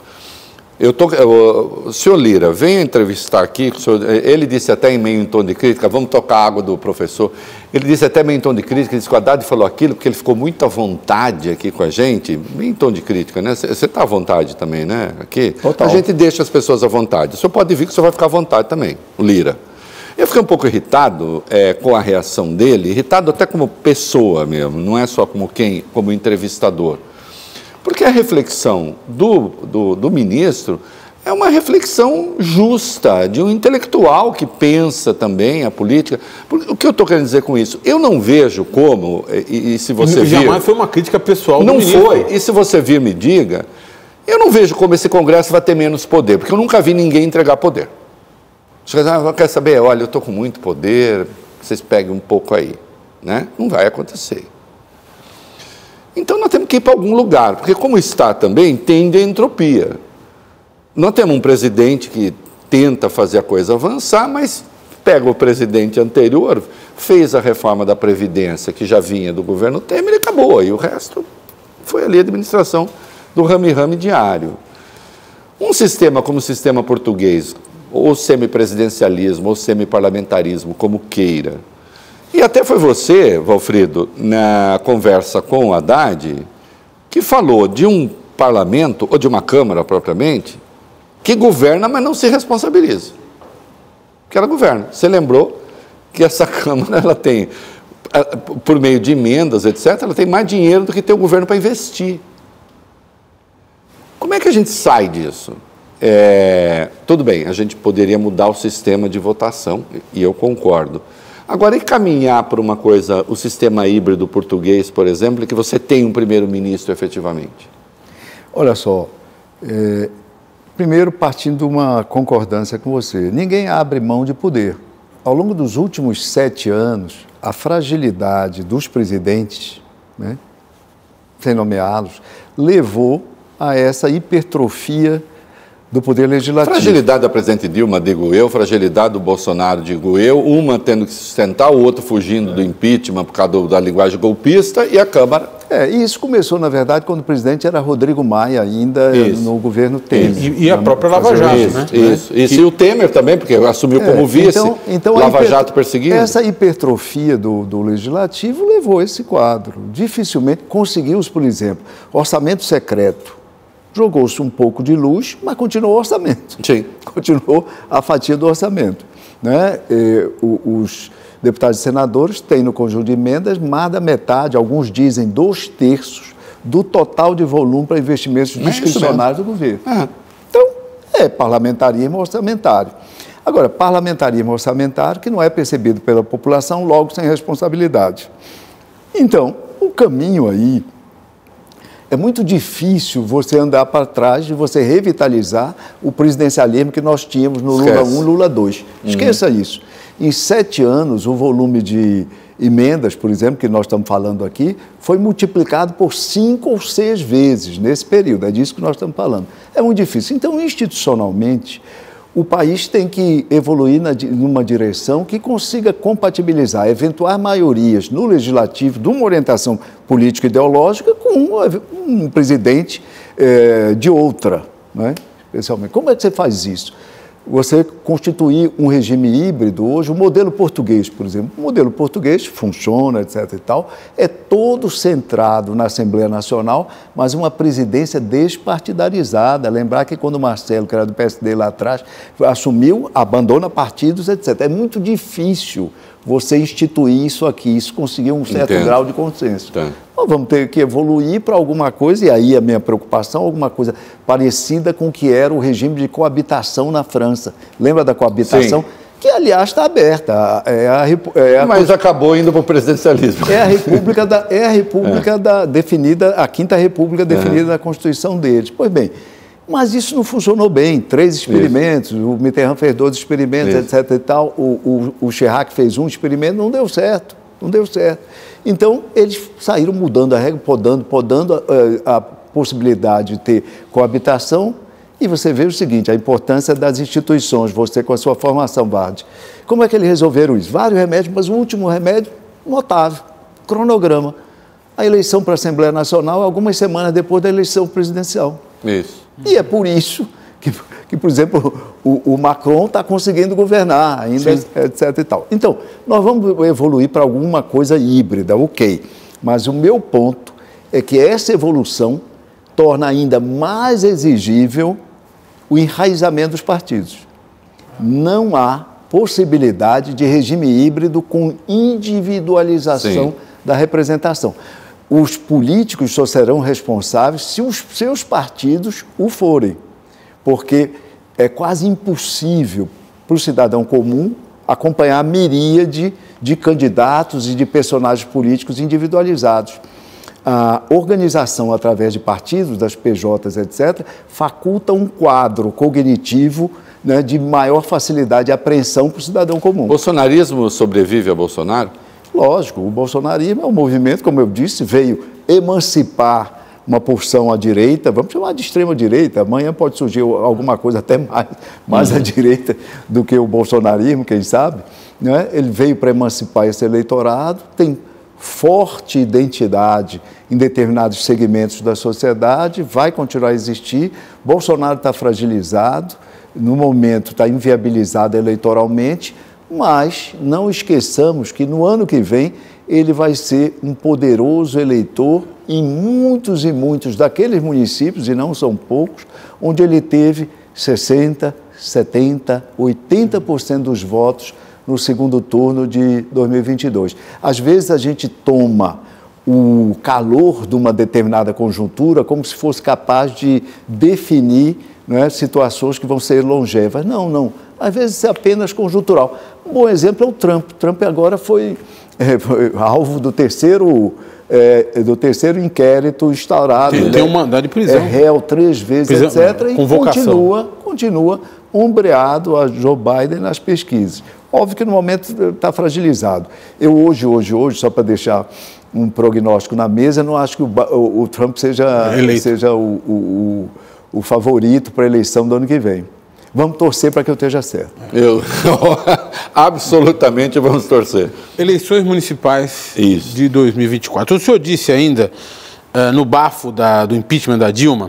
o senhor Lira, venha entrevistar aqui, ele disse até meio em tom de crítica, vamos tocar a água do professor, ele disse até meio em tom de crítica, disse que o Haddad falou aquilo porque ele ficou muito à vontade aqui com a gente, meio em tom de crítica, né? Você está à vontade também, né? Aqui, total. A gente deixa as pessoas à vontade, o senhor pode vir que o senhor vai ficar à vontade também, o Lira. Eu fiquei um pouco irritado com a reação dele, irritado até como pessoa mesmo, não é só como entrevistador. Porque a reflexão do ministro é uma reflexão justa, de um intelectual que pensa também a política. Porque, o que eu estou querendo dizer com isso? Eu não vejo como, e se você vir... Jamais foi uma crítica pessoal do ministro. Não foi, e se você vir me diga, eu não vejo como esse Congresso vai ter menos poder, porque eu nunca vi ninguém entregar poder. Você quer saber? Olha, eu estou com muito poder, vocês peguem um pouco aí. Né? Não vai acontecer. Então, nós temos que ir para algum lugar, porque como está também, tende a entropia. Nós temos um presidente que tenta fazer a coisa avançar, mas pega o presidente anterior, fez a reforma da Previdência, que já vinha do governo Temer, e acabou. E o resto foi ali a administração do rame-rame diário. Um sistema como o sistema português, ou semipresidencialismo, ou semiparlamentarismo, como queira. E até foi você, Valfrido, na conversa com o Haddad, que falou de um parlamento, ou de uma Câmara propriamente, que governa, mas não se responsabiliza. Que ela governa. Você lembrou que essa Câmara, ela tem, por meio de emendas, etc., ela tem mais dinheiro do que tem o governo para investir. Como é que a gente sai disso? Tudo bem, a gente poderia mudar o sistema de votação, e eu concordo. Agora, e caminhar para uma coisa, o sistema híbrido português, por exemplo, que você tem um primeiro-ministro efetivamente? Olha só, primeiro partindo de uma concordância com você, ninguém abre mão de poder. Ao longo dos últimos 7 anos, a fragilidade dos presidentes, né, sem nomeá-los, levou a essa hipertrofia do poder legislativo. Fragilidade da presidente Dilma, digo eu, fragilidade do Bolsonaro, digo eu, uma tendo que sustentar, o outro fugindo do impeachment por causa da linguagem golpista, e a Câmara. E isso começou, na verdade, quando o presidente era Rodrigo Maia, ainda no governo Temer. E a própria Lava Jato, né? Isso. E o Temer também, porque assumiu como vice, então Lava Jato perseguindo. Essa hipertrofia do legislativo levou a esse quadro. Dificilmente conseguimos, por exemplo, orçamento secreto. Jogou-se um pouco de luz, mas continuou o orçamento. Sim. Continuou a fatia do orçamento. Né? Os deputados e senadores têm no conjunto de emendas mais da metade, alguns dizem 2/3 do total de volume para investimentos discricionários do governo. Então, parlamentarismo orçamentário. Agora, parlamentarismo orçamentário que não é percebido pela população, logo sem responsabilidade. Então, o caminho aí é muito difícil você andar para trás e você revitalizar o presidencialismo que nós tínhamos no Lula 1, Lula 2. Esqueça isso. Em 7 anos, o volume de emendas, por exemplo, que nós estamos falando aqui, foi multiplicado por 5 ou 6 vezes nesse período. É disso que nós estamos falando. É muito difícil. Então, institucionalmente, o país tem que evoluir numa direção que consiga compatibilizar eventuais maiorias no legislativo de uma orientação político-ideológica com um presidente de outra, né? Especialmente. Como é que você faz isso? Você constituir um regime híbrido hoje, o modelo português, por exemplo. O modelo português funciona, etc. e tal, é todo centrado na Assembleia Nacional, mas uma presidência despartidarizada. Lembrar que quando o Marcelo, que era do PSD lá atrás, assumiu, abandona partidos, etc. É muito difícil você instituir isso aqui, isso conseguir um certo grau de consenso. Nós vamos ter que evoluir para alguma coisa, e aí a minha preocupação, alguma coisa parecida com o que era o regime de coabitação na França. Lembra da coabitação? Sim. Que, aliás, está aberta. Mas acabou indo para o presidencialismo. É a República definida, a Quinta República definida na Constituição deles. Pois bem, mas isso não funcionou bem. 3 experimentos, o Mitterrand fez 2 experimentos, etc. e tal. O Chirac fez um experimento, não deu certo. Não deu certo. Então, eles saíram mudando a regra, podando a possibilidade de ter coabitação. E você vê o seguinte, a importância das instituições, você com a sua formação, Vardy. Como é que eles resolveram isso? Vários remédios, mas o último remédio, notável, cronograma. A eleição para a Assembleia Nacional, algumas semanas depois da eleição presidencial. Isso. E é por isso que por exemplo, o Macron está conseguindo governar ainda, etc. e tal. Então, nós vamos evoluir para alguma coisa híbrida, ok. Mas o meu ponto é que essa evolução torna ainda mais exigível o enraizamento dos partidos. Não há possibilidade de regime híbrido com individualização da representação. Os políticos só serão responsáveis se os seus partidos o forem, porque é quase impossível para o cidadão comum acompanhar a miríade de candidatos e de personagens políticos individualizados. A organização através de partidos, das PJs, etc., faculta um quadro cognitivo, né, de maior facilidade de apreensão para o cidadão comum. O bolsonarismo sobrevive a Bolsonaro? Lógico, o bolsonarismo é um movimento, como eu disse, veio emancipar uma porção à direita, vamos chamar de extrema-direita, amanhã pode surgir alguma coisa até mais à direita do que o bolsonarismo, quem sabe, né? Ele veio para emancipar esse eleitorado, tem forte identidade em determinados segmentos da sociedade, vai continuar a existir. Bolsonaro está fragilizado, no momento está inviabilizada eleitoralmente, mas não esqueçamos que no ano que vem ele vai ser um poderoso eleitor em muitos e muitos daqueles municípios, e não são poucos, onde ele teve 60%, 70%, 80% dos votos no segundo turno de 2022. Às vezes a gente toma o calor de uma determinada conjuntura como se fosse capaz de definir, não é, situações que vão ser longevas. Não, não. Às vezes é apenas conjuntural. Um bom exemplo é o Trump. Trump agora foi alvo do terceiro inquérito instaurado. Tem um mandado de prisão. É réu 3 vezes, prisão, etc. E continua ombreado a Joe Biden nas pesquisas. Óbvio que no momento está fragilizado. Eu hoje, só para deixar um prognóstico na mesa, não acho que o Trump seja o favorito para a eleição do ano que vem. Vamos torcer para que eu esteja certo. Absolutamente vamos torcer. Eleições municipais de 2024. O senhor disse ainda, no bafo do impeachment da Dilma,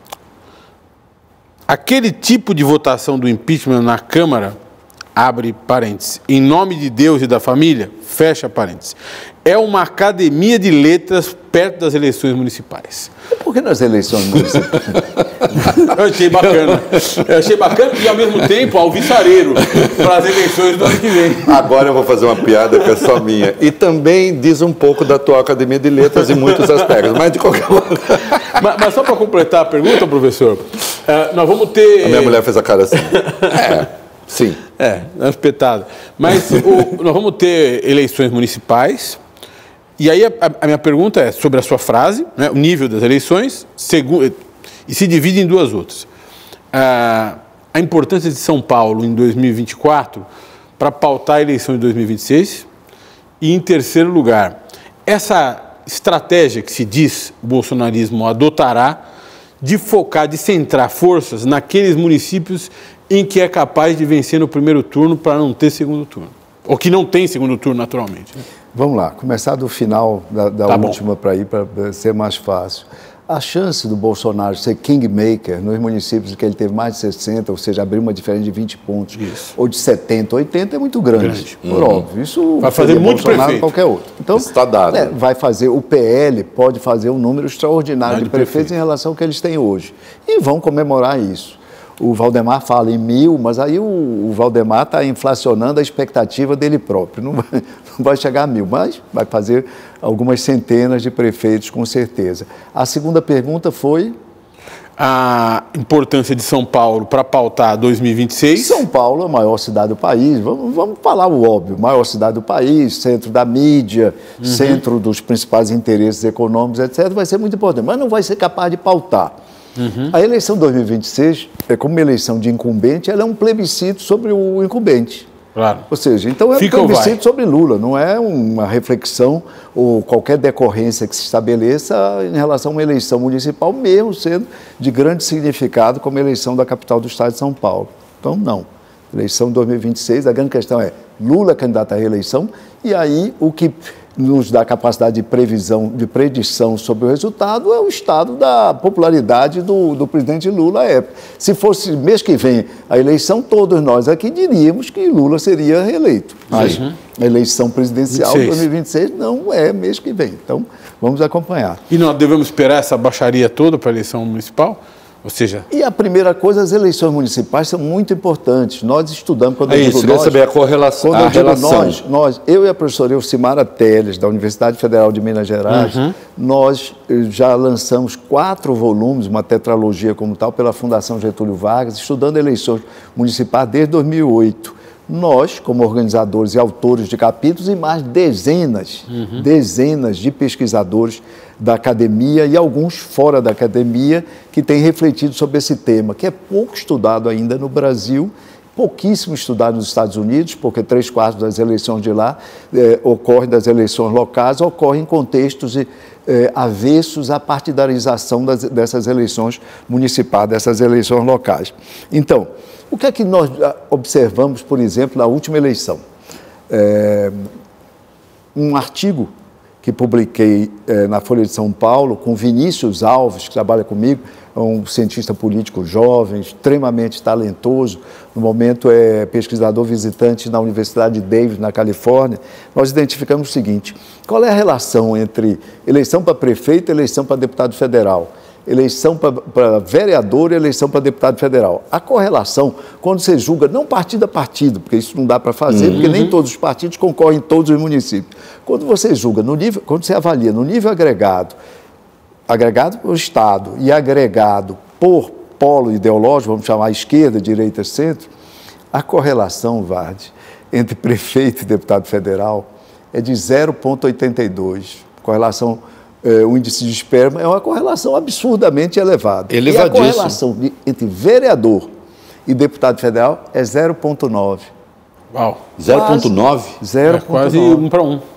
aquele tipo de votação do impeachment na Câmara, abre parênteses, em nome de Deus e da família, fecha parênteses, é uma academia de letras perto das eleições municipais. Por que nas eleições municipais? Eu achei bacana. E, ao mesmo tempo, alvissareiro para as eleições do ano que vem. Agora eu vou fazer uma piada que é só minha. E também diz um pouco da tua academia de letras em muitos aspectos, mas de qualquer modo. Mas só para completar a pergunta, professor, nós vamos ter... A minha mulher fez a cara assim. Sim. É espetado. Mas nós vamos ter eleições municipais. E aí a minha pergunta é sobre a sua frase, né, o nível das eleições, e se divide em duas outras. A importância de São Paulo em 2024 para pautar a eleição de 2026. E, em terceiro lugar, essa estratégia que se diz o bolsonarismo adotará de focar, de centrar forças naqueles municípios em que é capaz de vencer no primeiro turno para não ter segundo turno. Ou que não tem segundo turno, naturalmente. Vamos lá, começar do final da última para ser mais fácil. A chance do Bolsonaro ser kingmaker nos municípios em que ele teve mais de 60, ou seja, abrir uma diferença de 20 pontos, ou de 70, 80, é muito grande. Por óbvio. Isso vai fazer muito prefeito. Qualquer outro. Então, está dado. Vai fazer, o PL pode fazer um número extraordinário de prefeitos em relação ao que eles têm hoje. E vão comemorar isso. O Valdemar fala em 1000, mas aí o Valdemar está inflacionando a expectativa dele próprio. Não vai chegar a 1000, mas vai fazer algumas centenas de prefeitos, com certeza. A segunda pergunta foi... A importância de São Paulo para pautar 2026. São Paulo é a maior cidade do país, vamos falar o óbvio, maior cidade do país, centro da mídia, centro dos principais interesses econômicos, etc., vai ser muito importante, mas não vai ser capaz de pautar. A eleição de 2026, como uma eleição de incumbente, ela é um plebiscito sobre o incumbente. Claro. Ou seja, então é um plebiscito sobre Lula, não é uma reflexão ou qualquer decorrência que se estabeleça em relação a uma eleição municipal, mesmo sendo de grande significado como a eleição da capital do estado de São Paulo. Então, não. Eleição de 2026, a grande questão é Lula candidato à reeleição, e aí o que nos dá capacidade de previsão, de predição sobre o resultado é o estado da popularidade do presidente Lula à época. Se fosse mês que vem a eleição, todos nós aqui diríamos que Lula seria reeleito. Mas a eleição presidencial de 2026 não é mês que vem. Então, vamos acompanhar. E nós devemos esperar essa baixaria toda para a eleição municipal? Ou seja... E a primeira coisa, as eleições municipais são muito importantes. Nós estudamos... Quando saber a correlação. Quando eu digo nós, eu e a professora Elcimara Teles, da Universidade Federal de Minas Gerais, nós já lançamos 4 volumes, uma tetralogia como tal, pela Fundação Getúlio Vargas, estudando eleições municipais desde 2008. Nós, como organizadores e autores de capítulos, e mais dezenas de pesquisadores da academia e alguns fora da academia que têm refletido sobre esse tema, que é pouco estudado ainda no Brasil, pouquíssimo estudado nos Estados Unidos, porque 3/4 das eleições de lá ocorrem, das eleições locais, ocorrem em contextos avessos à partidarização dessas eleições municipais, dessas eleições locais. Então, o que é que nós observamos, por exemplo, na última eleição? Um artigo que publiquei na Folha de São Paulo, com Vinícius Alves, que trabalha comigo, um cientista político jovem, extremamente talentoso, no momento é pesquisador visitante na Universidade Davis, na Califórnia. Nós identificamos o seguinte: qual é a relação entre eleição para prefeito e eleição para deputado federal? Eleição para vereador e eleição para deputado federal. A correlação, quando você julga, não partido a partido, porque isso não dá para fazer, porque nem todos os partidos concorrem em todos os municípios. Quando você julga, no nível, quando você avalia no nível agregado por Estado e agregado por polo ideológico, vamos chamar esquerda, direita, centro, a correlação, Vardi, entre prefeito e deputado federal é de 0,82. Correlação, o índice de esperma é uma correlação absurdamente elevada. E a correlação entre vereador e deputado federal é 0,9. Uau! 0,9? 0,9. Quase 1 para 1. 1,9.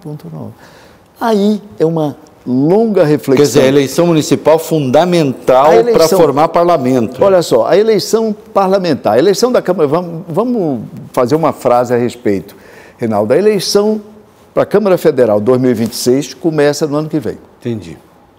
Aí é uma longa reflexão. Quer dizer, a eleição municipal fundamental para formar parlamento. Olha só, a eleição parlamentar, a eleição da Câmara, vamos fazer uma frase a respeito, Reinaldo. A eleição para a Câmara Federal 2026 começa no ano que vem. Entendi.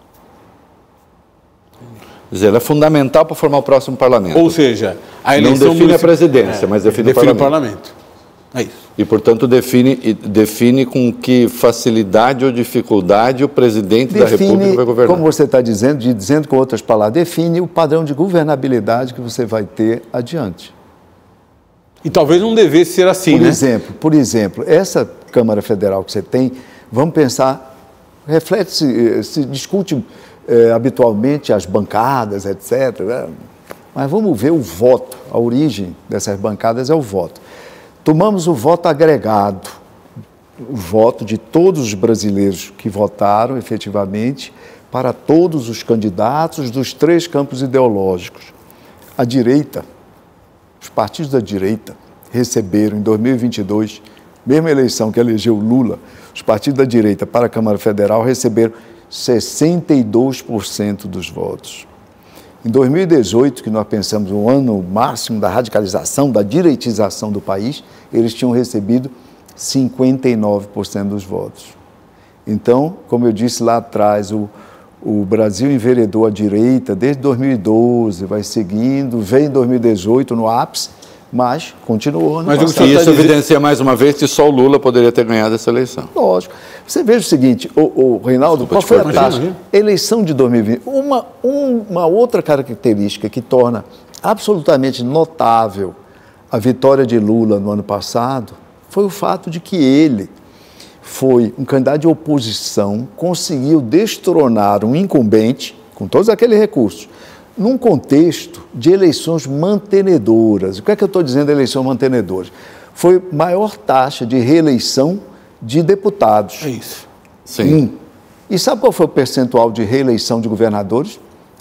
Quer dizer, ela é fundamental para formar o próximo parlamento. Ou seja, a eleição não define a presidência, mas define o parlamento. É isso. E, portanto, define com que facilidade ou dificuldade o presidente da República vai governar. Como você está dizendo com outras palavras, define o padrão de governabilidade que você vai ter adiante. E talvez não devesse ser assim, Por exemplo, essa Câmara Federal que você tem, vamos pensar, se discute habitualmente as bancadas, etc., né? Mas vamos ver o voto, a origem dessas bancadas é o voto. Tomamos o voto agregado, o voto de todos os brasileiros que votaram efetivamente para todos os candidatos dos 3 campos ideológicos. A direita, os partidos da direita receberam em 2022, mesma eleição que elegeu Lula, os partidos da direita para a Câmara Federal receberam 62% dos votos. Em 2018, que nós pensamos o ano máximo da radicalização, da direitização do país, eles tinham recebido 59% dos votos. Então, como eu disse lá atrás, o Brasil enveredou à direita desde 2012, vai seguindo, veio em 2018 no ápice, mas continuou. Mas isso evidencia mais uma vez que só o Lula poderia ter ganhado essa eleição. Lógico. Você veja o seguinte, Reinaldo, qual foi a taxa? Eleição de 2020. Uma outra característica que torna absolutamente notável a vitória de Lula no ano passado foi o fato de que ele foi um candidato de oposição, conseguiu destronar um incumbente, com todos aqueles recursos, num contexto de eleições mantenedoras. O que é que eu estou dizendo de eleições mantenedoras? Foi maior taxa de reeleição de deputados. É isso. Sim. E sabe qual foi o percentual de reeleição de governadores?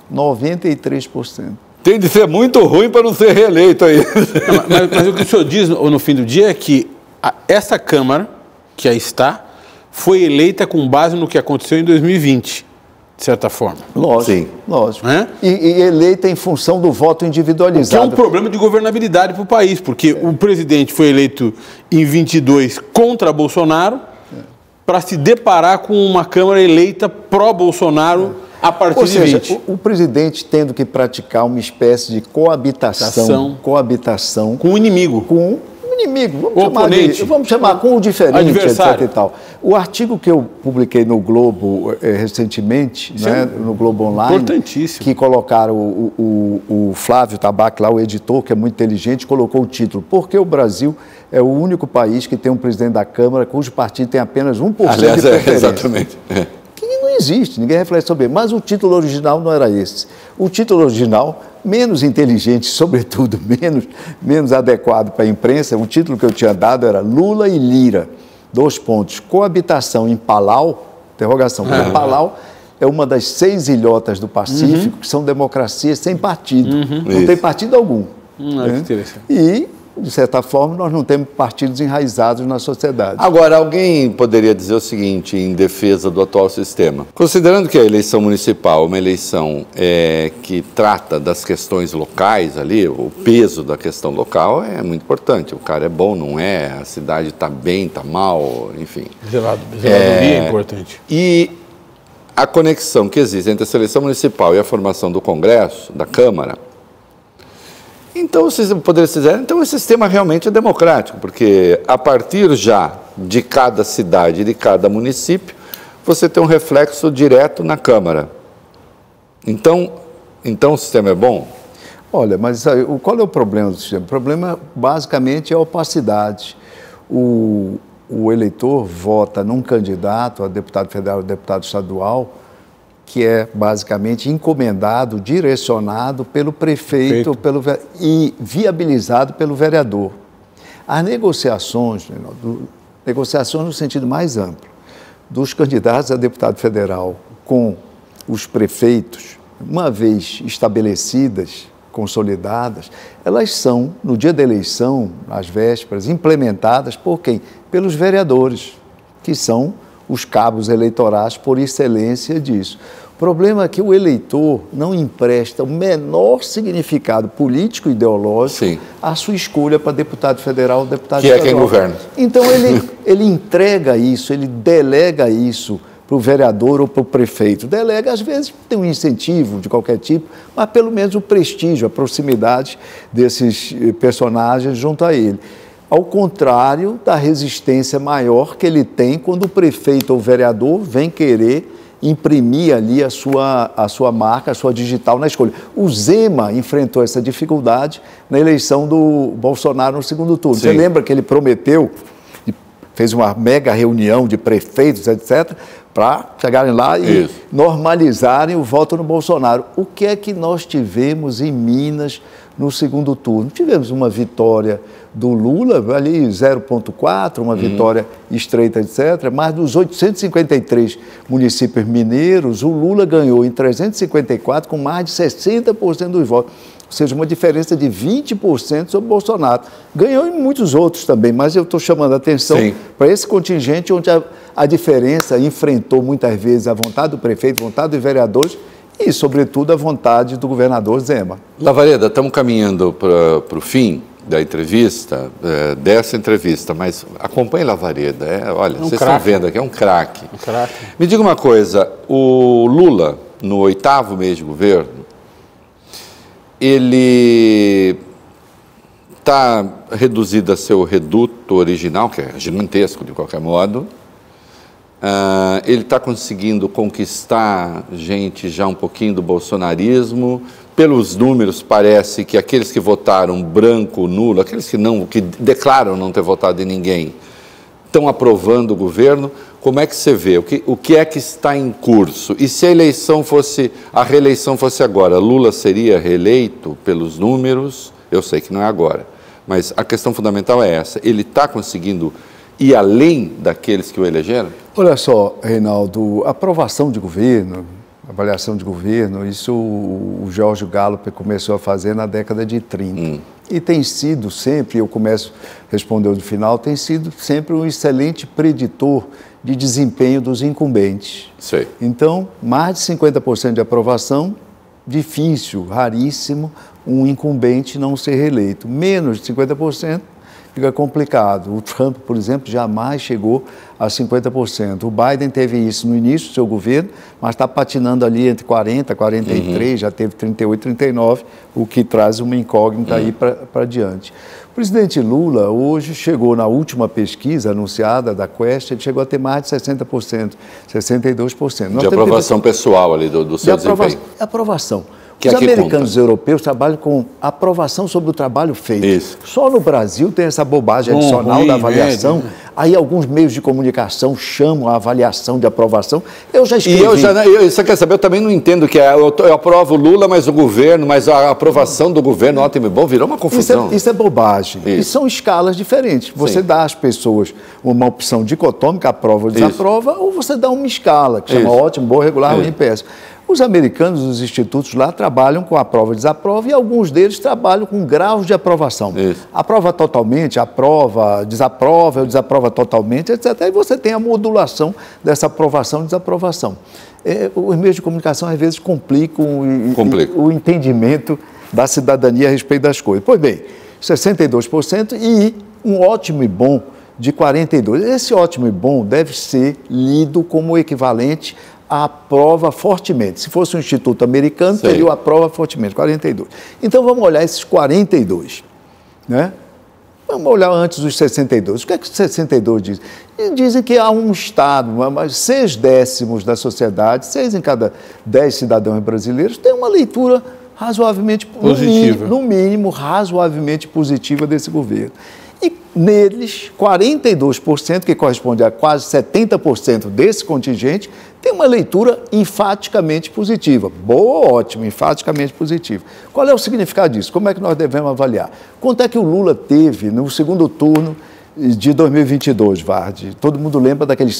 93%. Tem de ser muito ruim para não ser reeleito aí. Mas o que o senhor diz no fim do dia é que essa Câmara, que aí está, foi eleita com base no que aconteceu em 2020, de certa forma. Lógico, sim. Lógico. É? E eleita em função do voto individualizado. Que é um problema de governabilidade para o país, porque o presidente foi eleito em 22 contra Bolsonaro para se deparar com uma Câmara eleita pró-Bolsonaro a partir de 20. O presidente tendo que praticar uma espécie de coabitação com o inimigo. Com o inimigo, vamos chamar oponente. Com o diferente, Adversário. etc. E tal. O artigo que eu publiquei no Globo recentemente, né, no Globo Online, importantíssimo, que colocaram o Flávio Tabac, lá, o editor, que é muito inteligente, colocou o título: Por que o Brasil é o único país que tem um presidente da Câmara cujo partido tem apenas 1% Aliás, de preferência? Exatamente. Que não existe, ninguém reflete sobre ele. Mas o título original não era esse. O título original, menos inteligente, sobretudo, menos adequado para a imprensa, o título que eu tinha dado era Lula e Lira, : coabitação em Palau, interrogação, porque Palau é uma das 6 ilhotas do Pacífico que são democracias sem partido. Não tem partido algum. Que interessante. E, de certa forma, nós não temos partidos enraizados na sociedade. Agora, alguém poderia dizer o seguinte, em defesa do atual sistema. Considerando que a eleição municipal é uma eleição que trata das questões locais ali, o peso da questão local é muito importante. O cara é bom, não é, a cidade está bem, está mal, enfim. Zeladoria é importante. E a conexão que existe entre a eleição municipal e a formação do Congresso, da Câmara, então vocês poderiam dizer, então o sistema realmente é democrático, porque a partir já de cada cidade, de cada município, você tem um reflexo direto na Câmara. Então o sistema é bom? Olha, mas qual é o problema do sistema? O problema, basicamente, é a opacidade. O eleitor vota num candidato a deputado federal ou deputado estadual que é, basicamente, encomendado, direcionado pelo prefeito e viabilizado pelo vereador. As negociações, negociações no sentido mais amplo, dos candidatos a deputado federal com os prefeitos, uma vez estabelecidas, consolidadas, elas são, no dia da eleição, às vésperas, implementadas por quem? Pelos vereadores, que são os cabos eleitorais por excelência disso. O problema é que o eleitor não empresta o menor significado político e ideológico à sua escolha para deputado federal ou deputado estadual. Que é quem governa. Então, ele entrega isso, ele delega isso para o vereador ou para o prefeito. Delega, às vezes, tem um incentivo de qualquer tipo, mas pelo menos o prestígio, a proximidade desses personagens junto a ele. Ao contrário da resistência maior que ele tem quando o prefeito ou o vereador vem querer imprimir ali a sua marca, a sua digital na escolha. O Zema enfrentou essa dificuldade na eleição do Bolsonaro no segundo turno. Sim. Você lembra que ele prometeu, fez uma mega reunião de prefeitos, etc., para chegarem lá e normalizarem o voto no Bolsonaro. O que é que nós tivemos em Minas no segundo turno? Tivemos uma vitória do Lula, ali 0,4, uma vitória estreita, etc., mas dos 853 municípios mineiros, o Lula ganhou em 354 com mais de 60% dos votos. Ou seja, uma diferença de 20% sobre o Bolsonaro. Ganhou em muitos outros também, mas eu estou chamando a atenção para esse contingente onde a diferença enfrentou muitas vezes a vontade do prefeito, a vontade dos vereadores e, sobretudo, a vontade do governador Zema. Lavareda, estamos caminhando para o fim da entrevista, dessa entrevista, mas acompanhe Lavareda, olha, vocês estão vendo aqui, é um craque. Me diga uma coisa, o Lula, no 8º mês de governo, ele está reduzido a seu reduto original, que é gigantesco de qualquer modo. Ele está conseguindo conquistar gente já um pouquinho do bolsonarismo. Pelos números, parece que aqueles que votaram branco, nulo, aqueles que declaram não ter votado em ninguém, estão aprovando o governo. Como é que você vê? O que é que está em curso? E se a reeleição fosse agora, Lula seria reeleito pelos números? Eu sei que não é agora, mas a questão fundamental é essa. Ele está conseguindo ir além daqueles que o elegeram? Olha só, Reinaldo, aprovação de governo, avaliação de governo, isso o Jorge Gallup começou a fazer na década de 30. E tem sido sempre, eu começo a responder no final, tem sido sempre um excelente preditor de desempenho dos incumbentes. Sei. Então, mais de 50% de aprovação, difícil, raríssimo, um incumbente não ser reeleito. Menos de 50%, fica complicado. O Trump, por exemplo, jamais chegou a 50%. O Biden teve isso no início do seu governo, mas está patinando ali entre 40% e 43%, já teve 38%, 39%, o que traz uma incógnita aí para diante. O presidente Lula hoje chegou na última pesquisa anunciada da Quest, ele chegou a ter mais de 60%, 62%. De aprovação pessoal ali do seu desempenho. Aprovação. Os americanos e os europeus trabalham com aprovação sobre o trabalho feito. Isso. Só no Brasil tem essa bobagem adicional da avaliação. Médio. Aí alguns meios de comunicação chamam a avaliação de aprovação. Eu já escrevi. Você quer saber, eu também não entendo que eu aprovo o Lula, mas o governo, mas a aprovação do governo, ótimo e bom, virou uma confusão. Isso é bobagem. Isso. E são escalas diferentes. Você dá às pessoas uma opção dicotômica, aprova ou desaprova, ou você dá uma escala, que chama ótimo, bom, regular, ruim, péssimo. Os americanos, os institutos lá, trabalham com aprova e desaprova e alguns deles trabalham com graus de aprovação. Isso. Aprova totalmente, aprova, desaprova, ou desaprova totalmente, etc. Aí você tem a modulação dessa aprovação e desaprovação. Os meios de comunicação, às vezes, complicam o entendimento da cidadania a respeito das coisas. Pois bem, 62% e um ótimo e bom de 42%. Esse ótimo e bom deve ser lido como equivalente aprova fortemente. Se fosse um instituto americano, teria o aprova fortemente, 42. Então, vamos olhar esses 42, né? Vamos olhar antes dos 62. O que é que os 62 dizem? Eles dizem que há um Estado, 6/10 da sociedade, 6 em cada 10 cidadãos brasileiros, tem uma leitura razoavelmente positiva, no mínimo razoavelmente positiva desse governo. E neles, 42%, que corresponde a quase 70% desse contingente, tem uma leitura enfaticamente positiva. Boa ou ótima, enfaticamente positiva. Qual é o significado disso? Como é que nós devemos avaliar? Quanto é que o Lula teve no segundo turno de 2022, Vardi? Todo mundo lembra daqueles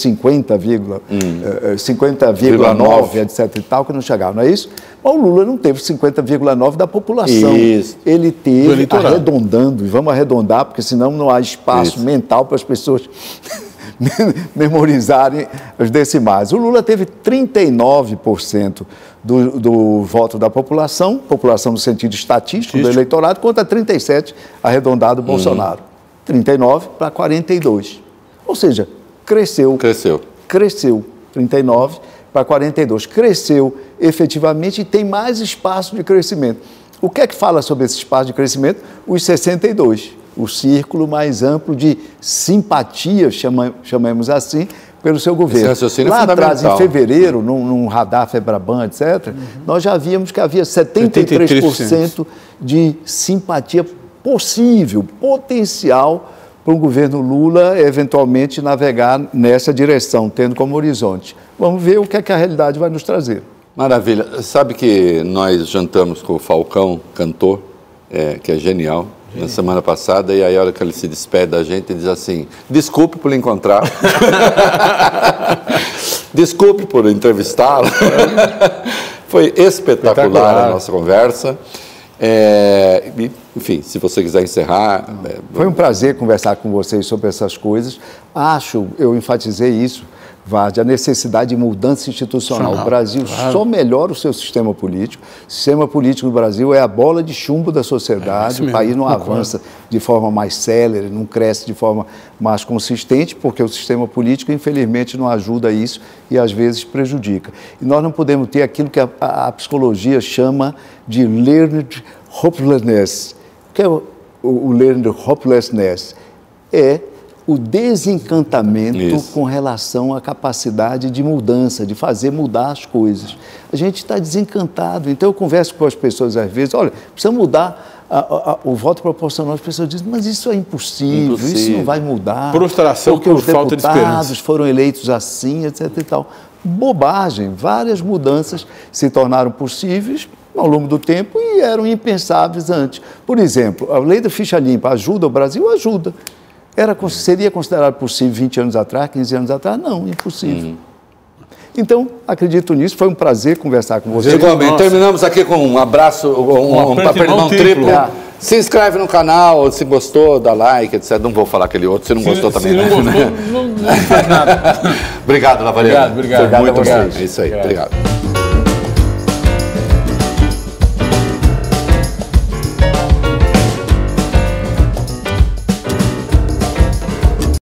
50,9, etc. e tal, que não chegaram, não é isso? Mas o Lula não teve 50,9 da população. Isso. Ele teve, arredondando, e vamos arredondar, porque senão não há espaço mental para as pessoas memorizarem os decimais. O Lula teve 39% do voto da população no sentido estatístico do eleitorado, contra 37% arredondado do Bolsonaro. 39 para 42. Ou seja, cresceu. 39 para 42. Cresceu efetivamente e tem mais espaço de crescimento. O que é que fala sobre esse espaço de crescimento? Os 62. O círculo mais amplo de simpatia, chamemos assim, pelo seu governo. Lá atrás, em fevereiro, num radar Febraban, etc., nós já víamos que havia 73% de simpatia possível, potencial para o governo Lula eventualmente navegar nessa direção, tendo como horizonte. Vamos ver o que é que a realidade vai nos trazer. Maravilha. Sabe que nós jantamos com o Falcão, cantor, que é genial, na semana passada, e aí a hora que ele se despede da gente, ele diz assim: desculpe por lhe encontrar, desculpe por entrevistá-lo. Foi espetacular a nossa conversa. Enfim, se você quiser encerrar... Foi um prazer conversar com vocês sobre essas coisas. Eu enfatizei isso, Vardi, a necessidade de mudança institucional. O Brasil só melhora o seu sistema político. O sistema político do Brasil é a bola de chumbo da sociedade. O país não avança de forma mais célere, não cresce de forma mais consistente, porque o sistema político, infelizmente, não ajuda isso e, às vezes, prejudica. E nós não podemos ter aquilo que a psicologia chama de learned hopelessness. O que é o learned hopelessness? É o desencantamento com relação à capacidade de mudança, de fazer mudar as coisas. A gente está desencantado. Então, eu converso com as pessoas às vezes, olha, precisa mudar o voto proporcional. As pessoas dizem, mas isso é impossível, isso não vai mudar. Prostração porque os deputados foram eleitos assim, etc. e tal. Bobagem. Várias mudanças se tornaram possíveis ao longo do tempo e eram impensáveis antes. Por exemplo, a lei da ficha limpa ajuda o Brasil? Ajuda. Seria considerado possível 20 anos atrás, 15 anos atrás? Não, impossível. Então, acredito nisso. Foi um prazer conversar com você. Igualmente. Terminamos aqui com um abraço, um triplo. Se inscreve no canal, se gostou, dá like, etc. Não vou falar aquele outro, se não gostou também. Se não gostou, não faz nada. Obrigado, Lavariano. Obrigado. Foi muito bom. É isso aí. Obrigado.